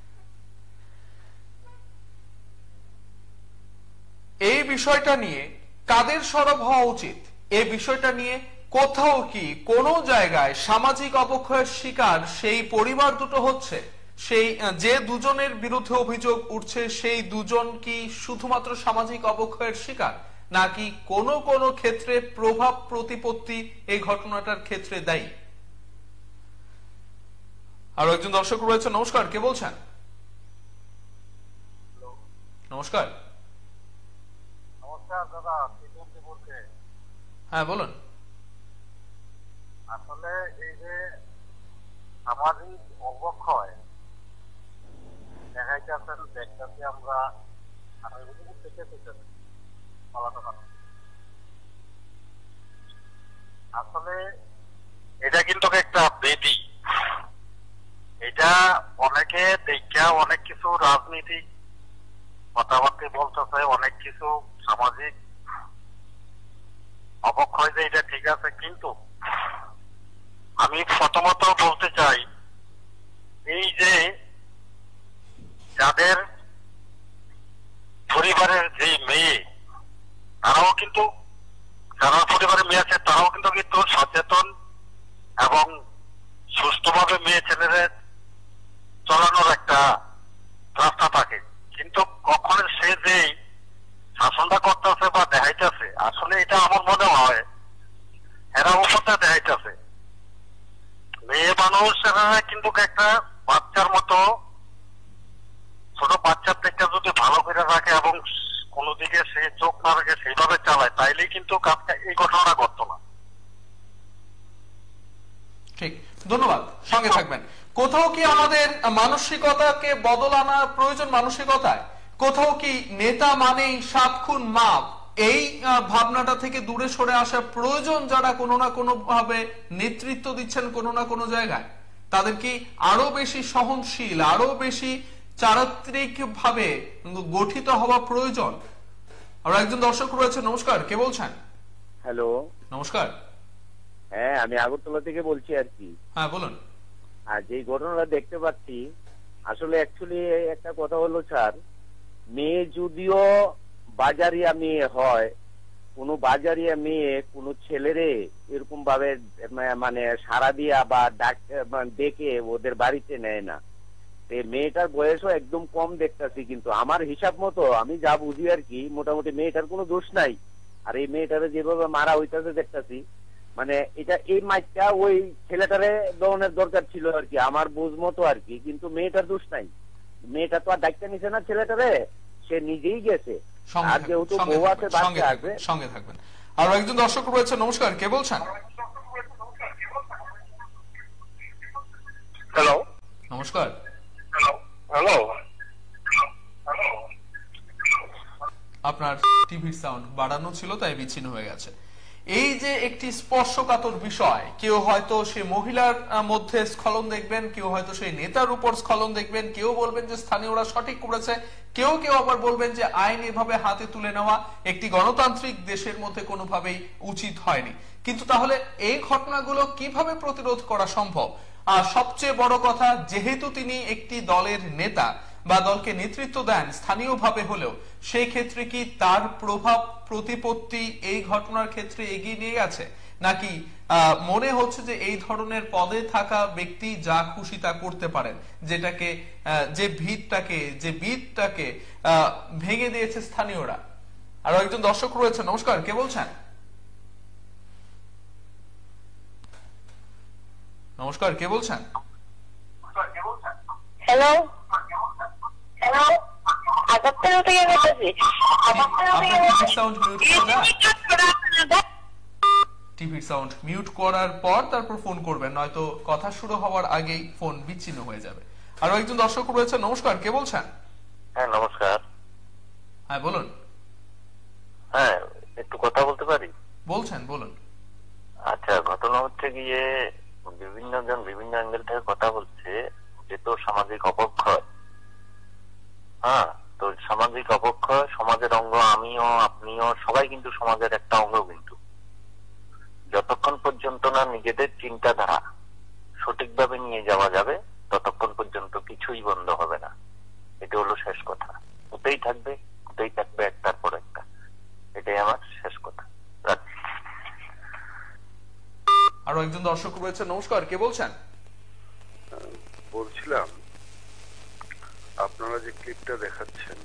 এই বিষয়টা নিয়ে কাদের সরব হওয়া উচিত? এই বিষয়টা নিয়ে কোথাও কি কোনো জায়গায় সামাজিক অবক্ষয়ের শিকার সেই পরিবার দুটো হচ্ছে? সেই যে দুজনের বিরুদ্ধে অভিযোগ উঠছে সেই দুজন কি শুধুমাত্র সামাজিক অবক্ষয়ের শিকার, নাকি কোনো কোনো ক্ষেত্রে প্রভাব প্রতিপত্তি এই ঘটনাটার ক্ষেত্রে দায়ী? আরো একজন দর্শক রয়েছে, নমস্কার, কে বলছেন? নমস্কার। নমস্কার দাদা, হ্যাঁ বলুন। আসলে এই যে সামাজিক অবক্ষয় দেখাইতেছেন, দেখতেছি আমরা, আসলে এটা কিন্তু একটা বেদি, এটা অনেকে দেখা অনেক কিছু রাজনীতিক কথাবার্তা বলতেছে, অনেক কিছু সামাজিক অবক্ষয় যে এটা ঠিক আছে, কিন্তু আমি প্রথমত বলতে চাই এই যে যাদের পরিবারের যে মেয়ে, তারাও কিন্তু যারা পরিবারের মেয়ে আছে তারাও কিন্তু কিন্তু সচেতন এবং সুস্থভাবে মেয়ে ছেলেদের চলানোর একটা রাস্তা থাকে, কিন্তু কখন সে যে শাসনটা করতেছে বা দেখাইতেছে, আসলে এটা আমার মনে হয় এরা উপরটা দেখাইতেছে। মেয়ে মানুষ কিন্তু একটা বাচ্চার মতো, ছোট বাচ্চার থেকে যদি ভালো করে রাখে এবং কোনো দিকে সে চোখ না রাখে সেইভাবে চালায়, তাইলে কিন্তু এই ঘটনাটা ঘটতো না। ঠিক, ধন্যবাদ, সঙ্গে থাকবেন। কোথাও কি আমাদের মানসিকতাকে বদল আনার প্রয়োজন? মানসিকতায় কোথাও কি নেতা মানেই সাত খুন মাপ, এই ভাবনাটা থেকে দূরে সরে আসা প্রয়োজন? যারা কোনো না কোনো ভাবে নেতৃত্ব দিচ্ছেন কোনো না কোনো জায়গায়, তাদের কি আরো বেশি সহনশীল, আরো বেশি চারিত্রিক ভাবে গঠিত হওয়া প্রয়োজন? আর একজন দর্শক রয়েছে, নমস্কার, কে বলছেন? হ্যালো, নমস্কার। হ্যাঁ, আমি আগরতলা থেকে বলছি আর কি। হ্যাঁ বলুন। আর যে ঘটনাটা দেখতে পাচ্ছি, আসলে অ্যাকচুয়ালি একটা কথা হলো স্যার, মেয়ে যদিও বাজারিয়া মেয়ে হয়, কোনো বাজারিয়া মেয়ে কোনো ছেলেরে এরকম ভাবে মানে সারা দিয়া বা ডাক ডেকে ওদের বাড়িতে নেয় না। মেয়েটার বয়সও একদম কম দেখতেছি, কিন্তু আমার হিসাব মতো আমি যা বুঝি আর কি, মোটামুটি মেয়েটার কোনো দোষ নাই। আর এই মেয়েটারে যেভাবে মারা হইতেছে দেখতেছি, মানে এটা এই মাইকটা ওই ছেলেটারে দমনের দরকার ছিল আর কি, আমার বুঝ মতো আর কি। কিন্তু মেয়েটার দোষ নাই, মেয়েটা তো আর ডাক্তার নিছে না ছেলেটারে, সে নিজেই গেছে। আর যেহেতু বউ আছে, বাচ্চা আছে। সঙ্গে থাকবেন। আর একজন দর্শক রয়েছে, নমস্কার, কে বলছেন? হ্যালো, নমস্কার। হ্যালো, আপনার টিভির সাউন্ড বাড়ানো ছিল, তাই বিচ্ছিন্ন হয়ে গেছে। এই যে একটি স্পর্শকাতর বিষয়, কেউ হয়তো সে মহিলার মধ্যে স্খলন দেখবেন, কেউ হয়তো সেই নেতার উপর স্খলন দেখবেন, কেউ বলবেন যে স্থানীয়রা সঠিক করেছে, কেউ কেউ আবার বলবেন যে আইন এভাবে হাতে তুলে নেওয়া একটি গণতান্ত্রিক দেশের মধ্যে কোনোভাবেই উচিত হয়নি। কিন্তু তাহলে এই ঘটনাগুলো কিভাবে প্রতিরোধ করা সম্ভব? আর সবচেয়ে বড় কথা, যেহেতু তিনি একটি দলের নেতা বা দলকে নেতৃত্ব দেন স্থানীয়ভাবে হলেও, সেই ক্ষেত্রে কি তার প্রভাব প্রতিপত্তি এই ঘটনার ক্ষেত্রে এগিয়ে নিয়ে গেছে, নাকি মনে হচ্ছে যে এই ধরনের পদে থাকা ব্যক্তি যা খুশি তা করতে পারেন, যেটাকে যে ভিতটাকে যে ভিতটাকে ভেঙে দিয়েছে স্থানীয়রা? আরো একজন দর্শক রয়েছে, নমস্কার, কে বলছেন? নমস্কার, কে বলছেন? হ্যালো, হ্যালো, আগরতলা থেকে বলছি। টিভির সাউন্ড মিউট করার পর তারপর ফোন করবেন, নয়তো কথা শুরু হওয়ার আগেই ফোন বিচ্ছিন্ন হয়ে যাবে। আরো একজন দর্শক রয়েছে, নমস্কার, কে বলছেন? হ্যাঁ, নমস্কার। হ্যাঁ, বলুন। হ্যাঁ, একটু কথা বলতে পারি? বলছেন, বলুন। আচ্ছা, ঘটনা হচ্ছে গিয়ে বিভিন্ন জন বিভিন্ন অ্যাঙ্গেল থেকে কথা বলছে, যে তো সামাজিক অবক্ষয়। হ্যাঁ, তো সামাজিক অবক্ষয় সমাজের অঙ্গ, আমিও আপনিও সবাই কিন্তু সমাজের একটা অঙ্গ। কিন্তু যতক্ষণ পর্যন্ত না নিজেদের চিন্তাধারা সঠিকভাবে নিয়ে যাওয়া যাবে, ততক্ষণ পর্যন্ত কিছুই বন্ধ হবে না। এটা হলো শেষ কথা। হতেই থাকবে, হতেই থাকবে একটার পর একটা। এটাই আমার শেষ কথা। আরো একজন দর্শক রয়েছে, নমস্কার, কে বলছেন? বলছিলাম, আপনারা যে ক্লিপটা দেখাচ্ছেন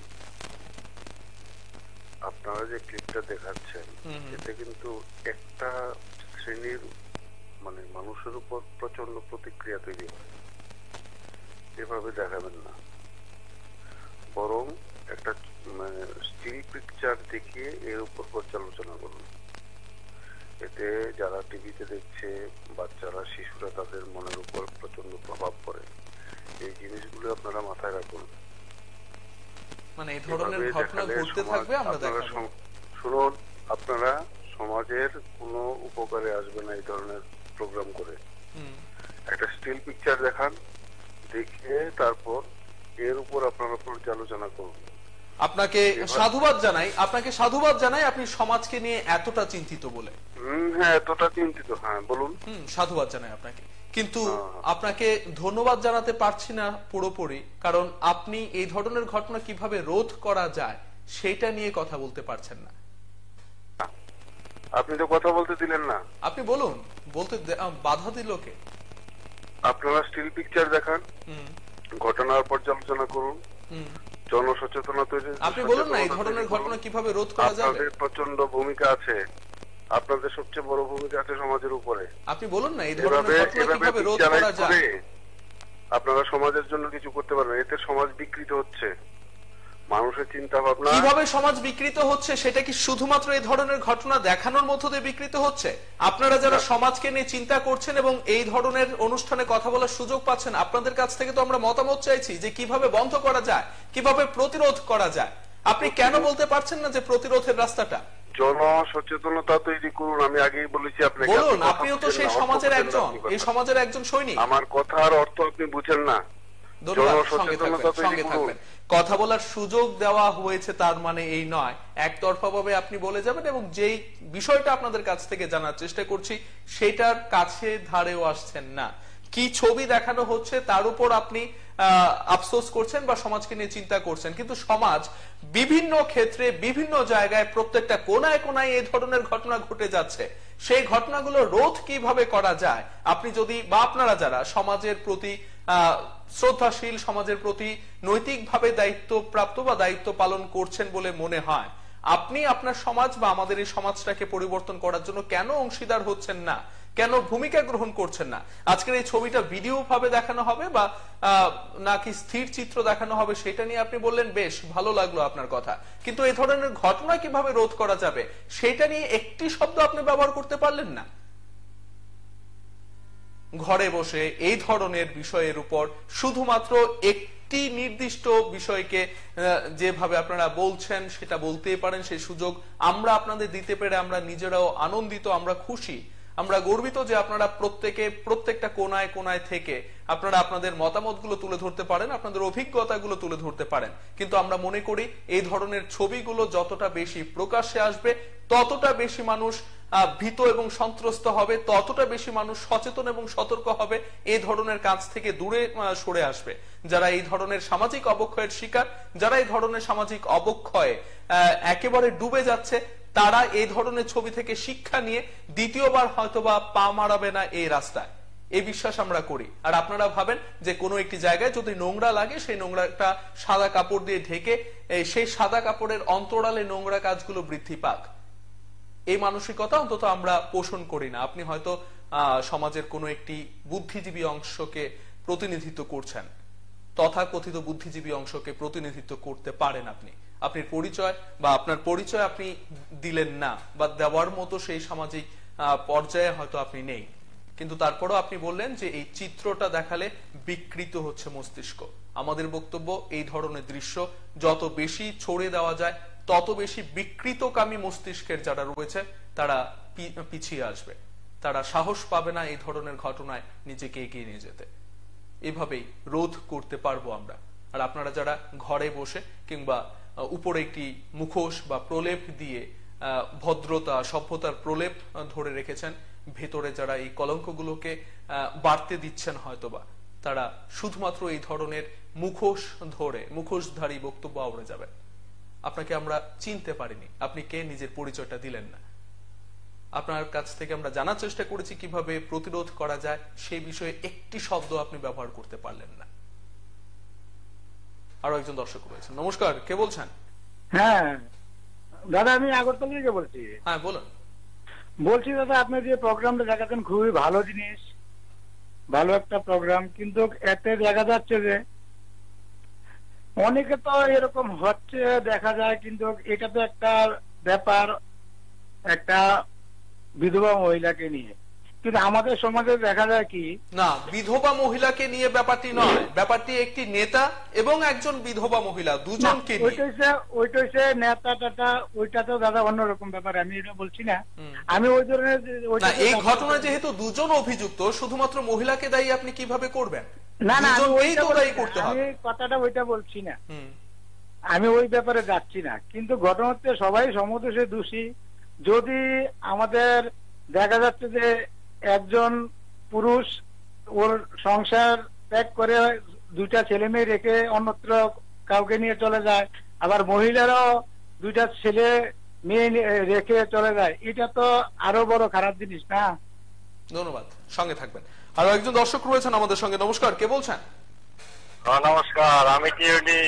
আপনারা যে ক্লিপটা দেখাচ্ছেন এতে কিন্তু একটা শ্রেণীর মানে মানুষের উপর প্রচন্ড প্রতিক্রিয়া তৈরি হয়। এভাবে দেখাবেন না, বরং একটা স্টিল পিকচার দেখিয়ে এর উপর পর্যালোচনা করুন। এতে যারা টিভিতে দেখছে, বাচ্চারা, শিশুরা, তাদের মনের উপর প্রচন্ড প্রভাব পড়ে। এই জিনিসগুলো আপনারা মাথায় রাখুন। মানে এই ধরনের ঘটনা ঘটতে থাকবে, আমরা দেখাবো। শুনুন, আপনারা সমাজের কোনো উপকারে আসবে না এই ধরনের প্রোগ্রাম করে। একটা স্টিল পিকচার দেখান, দেখে তারপর এর উপর আপনারা পর্যালোচনা করুন। আপনাকে সাধুবাদ জানাই, আপনাকে সাধুবাদ জানাই আপনি সমাজকে নিয়ে এতটা চিন্তিত বলে। হুম, হ্যাঁ, এতটা চিন্তিত। হ্যাঁ, বলুন। হুম, সাধুবাদ জানাই আপনাকে, কিন্তু আপনাকে ধন্যবাদ জানাতে পারছি না পুরোপুরি, কারণ আপনি এই ধরনের ঘটনা কিভাবে রোধ করা যায় সেটা নিয়ে কথা বলতে পারছেন না। আপনি তো কথা বলতে দিলেন না। আপনি বলুন, বলতে বাধা দিল কে? আপনারা স্টিল পিকচার দেখান, ঘটনার পর্যালোচনা করুন, জনসচেতনতা তৈরি। আপনি বলুন না এই ধরনের ঘটনা কিভাবে রোধ করা যাবে। আপনাদের প্রচন্ড ভূমিকা আছে, আপনাদের সবচেয়ে বড় ভূমিকা আছে সমাজের উপরে। আপনি বলুন না এই ধরনের ঘটনা কিভাবে রোধ করা যায়। আপনারা সমাজের জন্য কিছু করতে পারবেন। এতে সমাজ বিকৃত হচ্ছে, মানুষের চিন্তা ভাবনা। কিভাবে সমাজ বিকৃত হচ্ছে সেটা কি শুধুমাত্র এই ধরনের ঘটনা দেখানোর মধ্য দিয়ে বিকৃত হচ্ছে? আপনারা যারা সমাজকে নিয়ে চিন্তা করছেন এবং এই ধরনের অনুষ্ঠানে কথা বলার সুযোগ পাচ্ছেন, আপনাদের কাছ থেকে তো আমরা মতামত চাইছি যে কিভাবে বন্ধ করা যায়, কিভাবে প্রতিরোধ করা যায়। আপনি কেন বলতে পারছেন না যে প্রতিরোধের রাস্তাটা? জনসচেতনতা তৈরি করুন। আমি আগেই বলেছি আপনাকে। বলুন, আপনিও তো সেই সমাজের একজন, এই সমাজের একজন সৈনিক। আমার কথার অর্থ আপনি বুঝেন না। কথা বলার সুযোগ দেওয়া হয়েছে তার মানে এই নয় একতরফা ভাবে আপনি বলে যাবেন, এবং যেই বিষয়টা আপনাদের কাছ থেকে জানার চেষ্টা করছি সেটার কাছে ধারেও আসছেন না। কি ছবি দেখানো হচ্ছে তার উপর আপনি আফসোস করছেন বা সমাজকে নিয়ে চিন্তা করছেন, কিন্তু সমাজ বিভিন্ন ক্ষেত্রে বিভিন্ন জায়গায় প্রত্যেকটা কোনায় কোনায় এই ধরনের ঘটনা ঘটে যাচ্ছে। সেই ঘটনাগুলো রোধ কিভাবে করা যায়, আপনি যদি বা আপনারা যারা সমাজের প্রতি আহ শ্রদ্ধাশীল, সমাজের প্রতি নৈতিকভাবে দায়িত্বপ্রাপ্ত বা দায়িত্ব পালন করছেন বলে মনে হয়, আপনি আপনার সমাজ বা আমাদের এই সমাজটাকে পরিবর্তন করার জন্য কেন অংশীদার হচ্ছেন না, কেন ভূমিকা গ্রহণ করছেন না? আজকের এই ছবিটা ভিডিও ভাবে দেখানো হবে বা নাকি স্থির চিত্র দেখানো হবে সেটা নিয়ে আপনি বললেন, বেশ ভালো লাগলো আপনার কথা, কিন্তু এই ধরনের ঘটনা কিভাবে রোধ করা যাবে সেটা নিয়ে একটি শব্দ আপনি ব্যবহার করতে পারলেন না। ঘরে বসে এই ধরনের বিষয়ের উপর শুধুমাত্র একটি নির্দিষ্ট বিষয়কে যেভাবে আপনারা বলছেন সেটা বলতেই পারেন, সেই সুযোগ আমরা আপনাদের দিতে পেরে আমরা নিজেরাও আনন্দিত, আমরা খুশি, আমরা গর্বিত যে আপনারা প্রত্যেকে প্রত্যেকটা কোনায় কোনায় থেকে আপনারা আপনাদের মতামতগুলো তুলে ধরতে পারেন, আপনাদের অভিজ্ঞতাগুলো তুলে ধরতে পারেন। কিন্তু আমরা মনে করি এই ধরনের ছবিগুলো যতটা বেশি প্রকাশ্যে আসবে ততটা বেশি মানুষ ভীত এবং সন্ত্রস্ত হবে, ততটা বেশি মানুষ সচেতন এবং সতর্ক হবে, এই ধরনের কাজ থেকে দূরে সরে আসবে। যারা এই ধরনের সামাজিক অবক্ষয়ের শিকার, যারা এই ধরনের সামাজিক অবক্ষয়ে একেবারে ডুবে যাচ্ছে, তারা এই ধরনের ছবি থেকে শিক্ষা নিয়ে দ্বিতীয়বার হয়তোবা পা মারাবে না এই রাস্তায়, এই বিশ্বাস আমরা করি। আর আপনারা ভাবেন যে কোনো একটি জায়গায় যদি নোংরা লাগে সেই নোংরাটা সাদা কাপড় দিয়ে ঢেকে সেই সাদা কাপড়ের অন্তরালে নোংরা কাজগুলো বৃদ্ধি পাক, এই মানসিকতা অন্তত আমরা পোষণ করি না। আপনি হয়তো আহ সমাজের কোনো একটি বুদ্ধিজীবী অংশকে প্রতিনিধিত্ব করছেন, তথাকথিত বুদ্ধিজীবী অংশকে প্রতিনিধিত্ব করতে পারেন আপনি, আপনার পরিচয় বা আপনার পরিচয় আপনি দিলেন না বা দেওয়ার মতো সেই সামাজিক পর্যায়ে হয়তো আপনি নেই, কিন্তু তারপরও আপনি বললেন যে এই চিত্রটা দেখালে বিকৃত হচ্ছে মস্তিষ্ক। আমাদের বক্তব্য, এই ধরনের দৃশ্য যত বেশি ছড়িয়ে দেওয়া যায় তত বেশি বিকৃতকামী মস্তিষ্কের যারা রয়েছে তারা পিছিয়ে আসবে, তারা সাহস পাবে না এই ধরনের ঘটনায় নিজেকে এগিয়ে নিয়ে যেতে। এভাবেই রোধ করতে পারবো আমরা। আর আপনারা যারা ঘরে বসে কিংবা উপরে একটি মুখোশ বা প্রলেপ দিয়ে ভদ্রতা সভ্যতার প্রলেপ ধরে রেখেছেন, ভেতরে যারা এই কলঙ্কগুলোকে বাড়তে দিচ্ছেন হয়তোবা, তারা শুধুমাত্র এই ধরনের মুখোশ ধরে মুখোশধারী বক্তব্য আওড়ে যাবেন। আপনাকে আমরা চিনতে পারিনি, আপনি কে নিজের পরিচয়টা দিলেন না। আপনার কাছ থেকে আমরা জানার চেষ্টা করেছি কিভাবে প্রতিরোধ করা যায়, সেই বিষয়ে একটি শব্দ আপনি ব্যবহার করতে পারলেন না। আরো একজন দর্শক রয়েছেন। নমস্কার, কে বলছেন? হ্যাঁ দাদা, আমি আগরতলা থেকে বলছি। হ্যাঁ বলুন। বলছি দাদা, আপনি যে প্রোগ্রামটা দেখাচ্ছেন খুবই ভালো জিনিস, ভালো একটা প্রোগ্রাম, কিন্তু এতে দেখা যাচ্ছে যে অনেকে তো এরকম হচ্ছে দেখা যায়, কিন্তু এটা তো একটা ব্যাপার একটা বিধবা মহিলাকে নিয়ে, কিন্তু আমাদের সমাজে দেখা যায় কি না, বিধবা মহিলাকে নিয়ে ব্যাপারটি নয়, ব্যাপারটি একটি নেতা এবং একজন বিধবা মহিলা দুজনকে নিয়ে। ওইটা হচ্ছে নেতা টাটা, ওইটা তো দাদা অন্যরকম ব্যাপার, আমি এটা বলছি না। আমি ওই ধরনের এই ঘটনা যেহেতু দুজন অভিযুক্ত, শুধুমাত্র মহিলাকে দায়ী আপনি কিভাবে করবেন? না না, আমি কথাটা ওইটা বলছি না, আমি ওই ব্যাপারে যাচ্ছি না। কিন্তু ঘটনাতে সবাই সমদোষে দোষী। যদি আমাদের দেখা যাচ্ছে যে একজন পুরুষ ওর সংসার ত্যাগ করে দুইটা ছেলে মেয়ে রেখে অন্যত্র কাউকে নিয়ে চলে যায়, আবার মহিলারাও দুইটা ছেলে মেয়ে রেখে চলে যায়, এটা তো আরো বড় খারাপ জিনিস না? ধন্যবাদ, সঙ্গে থাকবেন। আরো একজন দর্শক রয়েছেন আমাদের সঙ্গে। নমস্কার, কে বলছেন? নমস্কার, আমি কি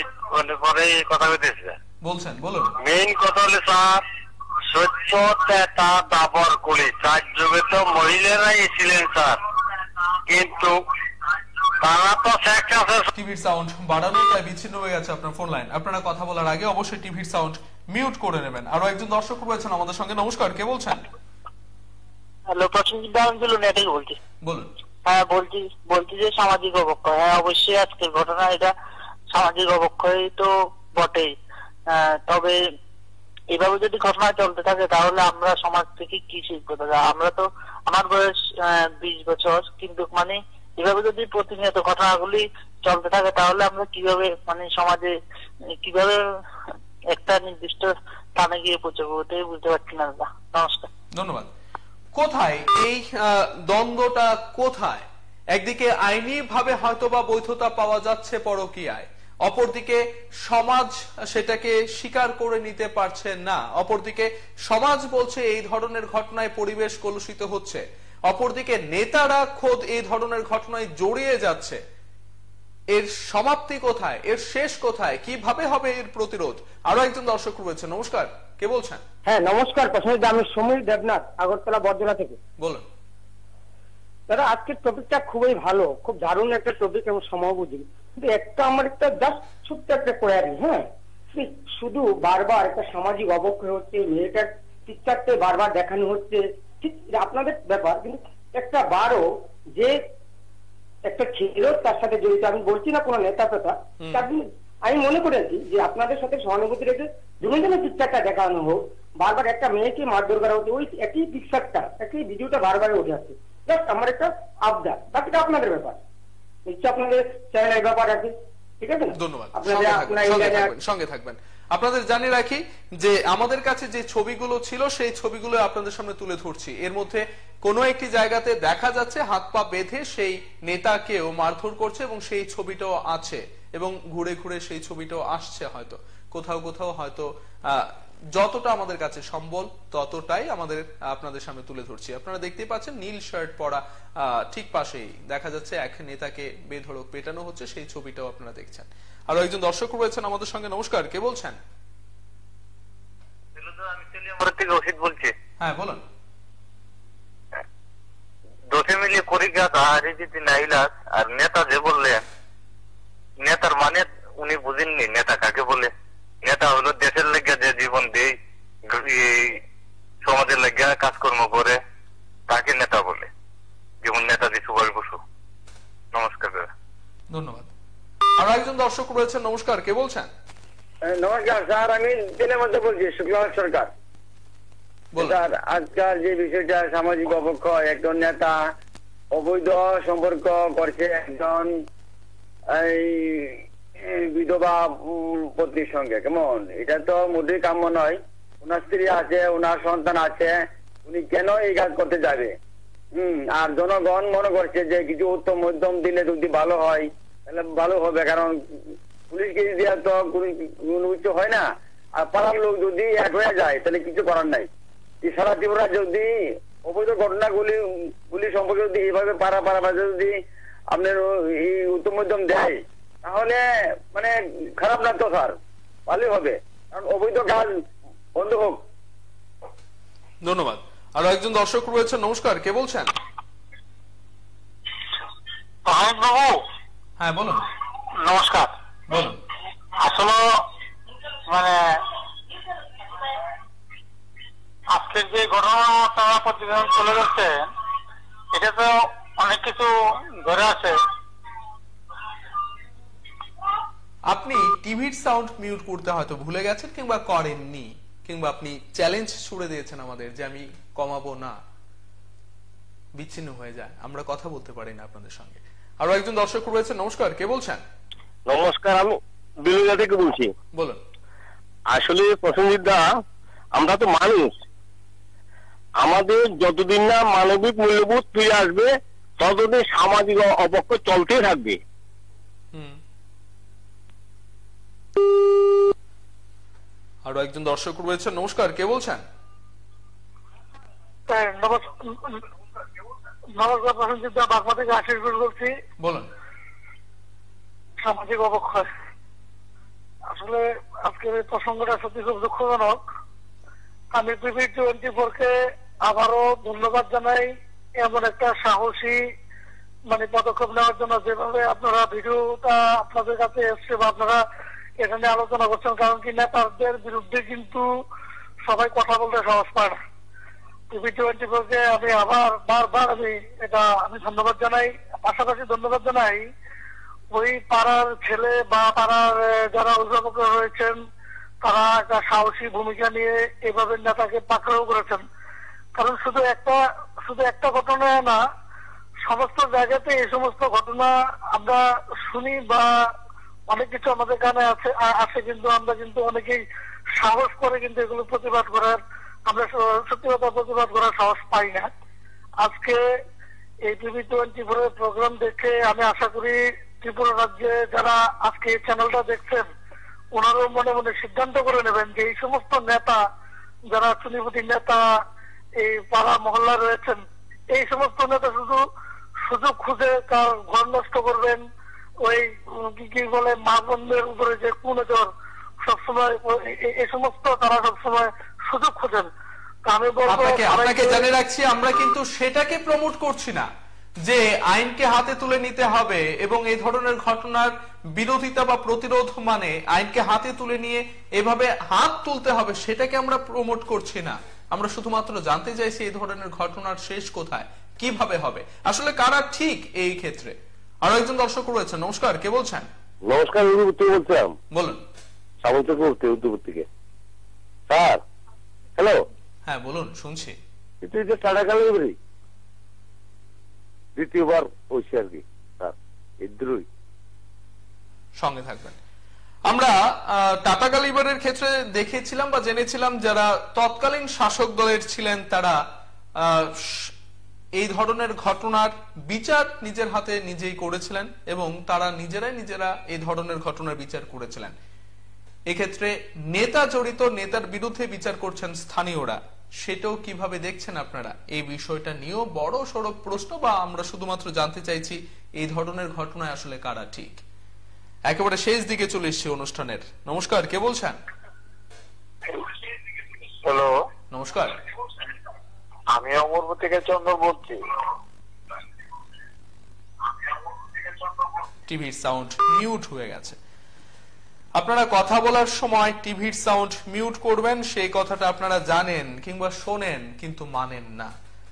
পরে কথা বলতেছি বলছেন, বলুন। মেইন কথা হলো স্যার, সত্য তেতা দাবর কলি চার যুগে তো মহিলারাই ছিলেন স্যার, কিন্তু তারা তো টিভির সাউন্ড বাড়ানো, তাই বিচ্ছিন্ন হয়ে গেছে আপনার ফোন লাইন। আপনারা কথা বলার আগে অবশ্যই টিভির সাউন্ড মিউট করে নেবেন। আরো একজন দর্শক রয়েছেন আমাদের সঙ্গে। নমস্কার, কে বলছেন? হ্যালো, প্রসেনজিৎ আহমেদ নেটেই বলছি। বলুন। হ্যাঁ বলছি বলছি যে সামাজিক অবক্ষয়, হ্যাঁ অবশ্যই আজকের ঘটনা এটা সামাজিক অবক্ষয় তো বটেই, তবে এভাবে যদি ঘটনা চলতে থাকে তাহলে আমরা সমাজ থেকে কি শিখবো দাদা? আমরা তো, আমার বয়স বিশ বছর, কিন্তু মানে এভাবে যদি প্রতিনিয়ত ঘটনাগুলি চলতে থাকে তাহলে আমরা কিভাবে মানে সমাজে কিভাবে একটা নির্দিষ্ট স্থানে গিয়ে পৌঁছবো ওটাই বুঝতে পারছি না দাদা। নমস্কার। ধন্যবাদ। কোথায় এই দ্বন্দ্বটা? কোথায়? একদিকে আইনি ভাবে হয়তোবা বৈধতা পাওয়া যাচ্ছে পরকীয়ায়, অপরদিকে সমাজ সেটাকে স্বীকার করে নিতে পারছে না। অপরদিকে সমাজ বলছে এই ধরনের ঘটনায় পরিবেশ কলুষিত হচ্ছে, অপরদিকে নেতারা খোদ এই ধরনের ঘটনায় জড়িয়ে যাচ্ছে। এর সমাপ্তি কোথায়, এর শেষ কোথায়, কিভাবে হবে এর প্রতিরোধ? আরো একজন দর্শক রয়েছে। নমস্কার, কে বলছেন? হ্যাঁ নমস্কার, প্রথমে আমি সমীর দেবনাথ আগরতলা বরজলা থেকে। বলুন দাদা, আজকের টপিকটা খুবই ভালো, খুব দারুণ একটা টপিক এবং সমবুদ্ধি, কিন্তু একটা আমার একটা জাস্ট ছোট্ট একটা কোয়ারি। হ্যাঁ, শুধু বারবার একটা সামাজিক অবক্ষয় হচ্ছে, মেয়েটার পিকচারটা বারবার দেখানো হচ্ছে, ঠিক আপনাদের ব্যাপার, কিন্তু একটা বারও যে একটা ছিল তার সাথে জড়িত, আমি বলছি না কোনো নেতা কথা, তার আমি মনে করেছি যে আপনাদের সাথে সহানুভূতি রেখে দুজনের পিকচারটা দেখানো হোক। বারবার একটা মেয়েকে মারধর করা হচ্ছে, ওই একই পিকচারটা, একই ভিডিওটা বারবার উঠে আসছে। জাস্ট আমার একটা আবদার, বাকিটা আপনাদের ব্যাপার, নিশ্চয় আপনাদের চ্যানেলের ব্যাপার আছে, ঠিক আছে? ধন্যবাদ, সঙ্গে থাকবেন। আপনাদের জানিয়ে রাখি যে আমাদের কাছে যে ছবিগুলো ছিল সেই ছবিগুলো আপনাদের সামনে তুলে ধরছি। এর মধ্যে কোনো একটি জায়গাতে দেখা যাচ্ছে হাত পা বেঁধে সেই নেতাকেও মারধর করছে এবং সেই ছবিটাও আছে এবং ঘুরে ঘুরে সেই ছবিটাও আসছে। হয়তো কোথাও কোথাও হয়তো যতটা আমাদের কাছে সম্বল ততটাই আমাদের আপনাদের সামনে তুলে ধরছি। আপনারা দেখতেই পাচ্ছেন নীল শার্ট পরা ঠিক পাশেই দেখা যাচ্ছে এক নেতাকে বেধড়ক পেটানো হচ্ছে, সেই ছবিটাও আপনারা দেখছেন। আরো একজন দর্শক রয়েছেন আমাদের সঙ্গে। নমস্কার, কে বলছেন? বলছি। হ্যাঁ বলুন। দোষে মিলিয়ে পরীক্ষা আর নেতা যে বললেন, নেতার মানে উনি বুঝেননি নেতা কাকে বলে। নেতা হলো দেশের লেগে যে জীবন দেয়, সমাজের লেগে কাজকর্ম করে, তাকে নেতা বলে, যেমন নেতাজি সুভাষ বসু। নমস্কার। ধন্যবাদ। আর একজন দর্শক রয়েছেন। নমস্কার, কে বলছেন? নমস্কার স্যার, আমি দিনের মধ্যে বলছি, শুক্লাল সরকার। স্যার, আজকাল যে বিষয়টা সামাজিক অবক্ষয়, একজন নেতা অবৈধ সম্পর্ক করছে একজন এই বিধবা পত্নীর সঙ্গে, কেমন? এটা তো মোটেই কাম্য নয়। ওনার স্ত্রী আছে, ওনার সন্তান আছে, উনি কেন এই কাজ করতে যাবে? হম আর জনগণ মনে করছে যে কিছু উত্তম মধ্যম দিলে যদি ভালো হয় তাহলে ভালো হবে, কারণ পুলিশকে দেওয়া তো কোনো কিছু হয় না। আর পাড়ার লোক যদি এক হয়ে যায় তাহলে কিছু করার নাই। সারা ত্রিপুরা যদি অবৈধ ঘটনাগুলি পুলিশ সম্পর্কে যদি এইভাবে পাড়া পাড়া মাঝে যদি আপনার এই উত্তম মধ্যম দেয় তাহলে মানে খারাপ না তো স্যার, ভালোই হবে, কারণ অবৈধ কাজ বন্ধ হোক। ধন্যবাদ। আরো একজন দর্শক রয়েছে। নমস্কার, কে বলছেন? বাবু। হ্যাঁ বলুন। নমস্কার। বলুন। আসলে মানে আজকের যে ঘটনা তারা প্রতিবেদন চলে যাচ্ছে, এটা তো অনেক কিছু ধরে আছে। আপনি টিভির সাউন্ড মিউট করতে হয়তো ভুলে গেছেন কিংবা করেননি, কিংবা আপনি চ্যালেঞ্জ ছুড়ে দিয়েছেন আমাদের যে আমি কমাবো না, বিচ্ছিন্ন হয়ে যায়, আমরা কথা বলতে পারি না আপনাদের সঙ্গে। আরো একজন দর্শক রয়েছে। নমস্কার, কে বলছেন? নমস্কার, আমি বিলুয়া থেকে বলছি। বলুন। আসলে প্রসেনজিৎদা, আমরা তো মানুষ, আমাদের যতদিন না মানবিক মূল্যবোধ ফিরে আসবে ততদিন সামাজিক অবক্ষয় চলতেই থাকবে। আরো একজন দর্শক রয়েছে। নমস্কার, কে বলছেন? নমস্কার প্রসেনজিৎ, বাগমা থেকে আশিস বলছি। বলুন। সামাজিক অবক্ষয়, আসলে আজকের এই প্রসঙ্গটা সত্যি খুব দুঃখজনক। আমি পিভি টোয়েন্টি ফোর কে আবারও ধন্যবাদ জানাই এমন একটা সাহসী মানে পদক্ষেপ নেওয়ার জন্য, যেভাবে আপনারা ভিডিওটা আপনাদের কাছে এসছে বা আপনারা এখানে আলোচনা করছেন। কারণ কি নেতাদের বিরুদ্ধে কিন্তু সবাই কথা বলতে সাহস পায় না। টিভি টোয়েন্টি ফোর কে আমি আবার বারবার আমি এটা আমি ধন্যবাদ জানাই। পাশাপাশি ধন্যবাদ জানাই ওই পাড়ার ছেলে বা পাড়ার যারা অভিভাবক রয়েছেন, তারা একটা সাহসী ভূমিকা নিয়ে এইভাবে নেতাকে পাকড়াও করেছেন। কারণ শুধু একটা শুধু একটা ঘটনা না, সমস্ত জায়গাতে এই সমস্ত ঘটনা আমরা শুনি বা অনেক কিছু আমাদের কানে আছে আসে, কিন্তু আমরা কিন্তু অনেকেই সাহস করে কিন্তু এগুলো প্রতিবাদ করার, আমরা সত্যি কথা প্রতিবাদ করার সাহস পাই না। আজকে এই টিভি টোয়েন্টি ফোর এর প্রোগ্রাম দেখে আমি আশা করি ত্রিপুরা রাজ্যে যারা আজকে এই চ্যানেলটা দেখছেন ওনারাও মনে মনে সিদ্ধান্ত করে নেবেন যে এই সমস্ত নেতা যারা চুনিপতি নেতা এই পাড়া মহল্লা রয়েছেন, এই সমস্ত নেতা শুধু সুযোগ খুঁজে তার ঘর নষ্ট করবেন, ওই কি কি বলে মা বোনদের উপরে যে কুনজর সবসময় এই সমস্ত তারা সবসময় সুযোগ খোঁজেন। আমি বলবো আপনাকে আপনাকে জানিয়ে রাখছি আমরা কিন্তু সেটাকে প্রমোট করছি না যে আইনকে হাতে তুলে নিতে হবে এবং এই ধরনের ঘটনার বিরোধিতা বা প্রতিরোধ মানে আইনকে হাতে তুলে নিয়ে এভাবে হাত তুলতে হবে, সেটাকে আমরা প্রমোট করছি না। আমরা শুধুমাত্র জানতে চাইছি এই ধরনের ঘটনার শেষ কোথায়, কিভাবে হবে, আসলে কারা ঠিক এই ক্ষেত্রে। আরো একজন দর্শক রয়েছেন। নমস্কার, কে বলছেন? নমস্কার, বলছিলাম। বলুন। সামন্ত করতে উদ্যোগ থেকে স্যার। হ্যালো। হ্যাঁ বলুন, শুনছি। এটা যে টাটা কালিবারি দ্বিতীয়বার হয়েছে আর কি স্যার, ইদ্রুই সঙ্গে থাকবেন। আমরা টাটা কালিবারের ক্ষেত্রে দেখেছিলাম বা জেনেছিলাম যারা তৎকালীন শাসক দলের ছিলেন তারা এই ধরনের ঘটনার বিচার নিজের হাতে নিজেই করেছিলেন এবং তারা নিজেরাই নিজেরা এই ধরনের ঘটনার বিচার করেছিলেন। এক্ষেত্রে নেতা জড়িত, নেতার বিরুদ্ধে বিচার করছেন স্থানীয়রা, সেটাও কিভাবে দেখছেন আপনারা? এই বিষয়টা নিয়েও বড় সড় প্রশ্ন, বা আমরা শুধুমাত্র জানতে চাইছি এই ধরনের ঘটনায় আসলে কারা ঠিক। একেবারে শেষ দিকে চলে এসেছি অনুষ্ঠানের। নমস্কার, কে বলছেন? হ্যালো, নমস্কার। আমি অমরপুর থেকে চন্দ্র বলছি। টিভির সাউন্ড মিউট হয়ে গেছে। আপনারা কথা বলার সময় টিভির সাউন্ড মিউট করবেন, সেই কথাটা আপনারা জানেন কিংবা শোনেন কিন্তু মানেন না।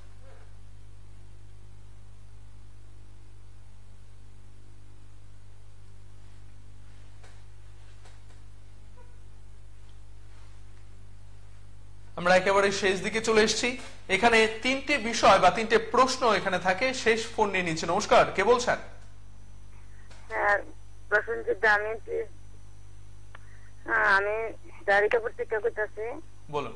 আমরা একেবারে শেষ দিকে চলে এসেছি। এখানে তিনটে বিষয় বা তিনটে প্রশ্ন এখানে থাকে। শেষ ফোন নিয়ে নিচ্ছে। নমস্কার, কে বলছেন? হ্যাঁ, প্রসেনজিৎ, আমি আমি দাঁড়িকাপুর থেকে কইতাছি। বলুন।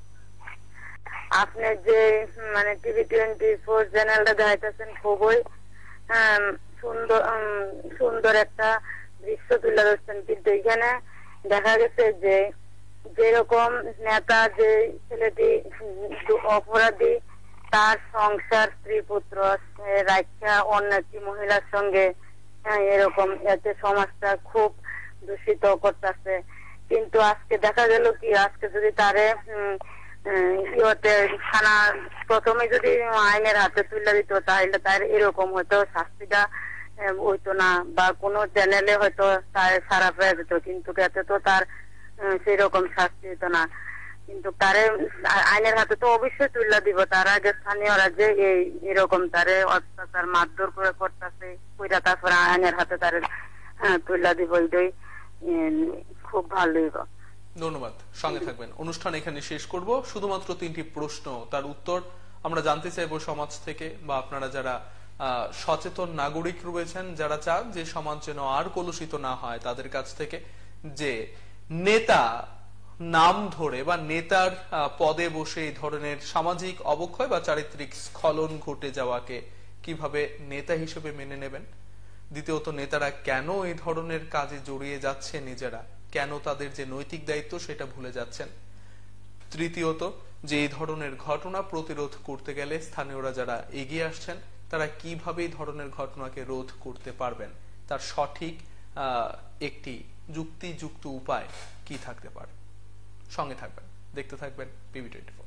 আপনি যে মানে টিভি টোয়েন্টি ফোর চ্যানেলটা দেখাইতেছেন খুবই সুন্দর সুন্দর একটা দৃশ্য তুলে ধরছেন, কিন্তু এখানে দেখা গেছে যে যেরকম নেতা যে ছেলেটি অপরাধী তার সংসার স্ত্রী পুত্র রাখা অন্য একটি মহিলার সঙ্গে এরকম, এতে সমাজটা খুব দূষিত করতেছে। কিন্তু আজকে দেখা গেল কি, আজকে যদি তারে ইয়েতে থানা প্রথমে যদি আইনের হাতে তুলে দিত তাহলে তার এরকম হয়তো শাস্তিটা হইতো না, বা কোনো চ্যানেলে হয়তো তার সারা পেয়ে যেত, কিন্তু এতে তো তার সেই রকম শাস্তি হতো না। কিন্তু তারে আইনের হাতে তো অবশ্যই তুলে দিব। তার আগে স্থানীয়রা যে এই এরকম তারে অত্যাচার মারধর করে করতেছে, কইরা তারপরে আইনের হাতে তারে তুলে দিব, এটাই খুব ভালো। ধন্যবাদ, সঙ্গে থাকবেন। অনুষ্ঠান এখানে শেষ করব। শুধুমাত্র তিনটি প্রশ্ন, তার উত্তর আমরা জানতে চাইবো সমাজ থেকে, বা আপনারা যারা সচেতন নাগরিক রয়েছেন যারা চান যে সমাজ যেন আর কলুষিত না হয় তাদের কাছ থেকে, যে নেতা নাম ধরে বা নেতার পদে বসে এই ধরনের সামাজিক অবক্ষয় বা চারিত্রিক স্খলন ঘটে যাওয়াকে কিভাবে নেতা হিসেবে মেনে নেবেন। দ্বিতীয়ত, নেতারা কেন এই ধরনের কাজে জড়িয়ে যাচ্ছে নিজেরা, কেন তাদের যে নৈতিক দায়িত্ব সেটা ভুলে যাচ্ছেন। তৃতীয়ত, যে এই ধরনের ঘটনা প্রতিরোধ করতে গেলে স্থানীয়রা যারা এগিয়ে আসছেন তারা কিভাবে এই ধরনের ঘটনাকে রোধ করতে পারবেন, তার সঠিক একটি যুক্তিযুক্ত উপায় কি থাকতে পারে। সঙ্গে থাকবেন, দেখতে থাকবেন পিভি টোয়েন্টি ফোর।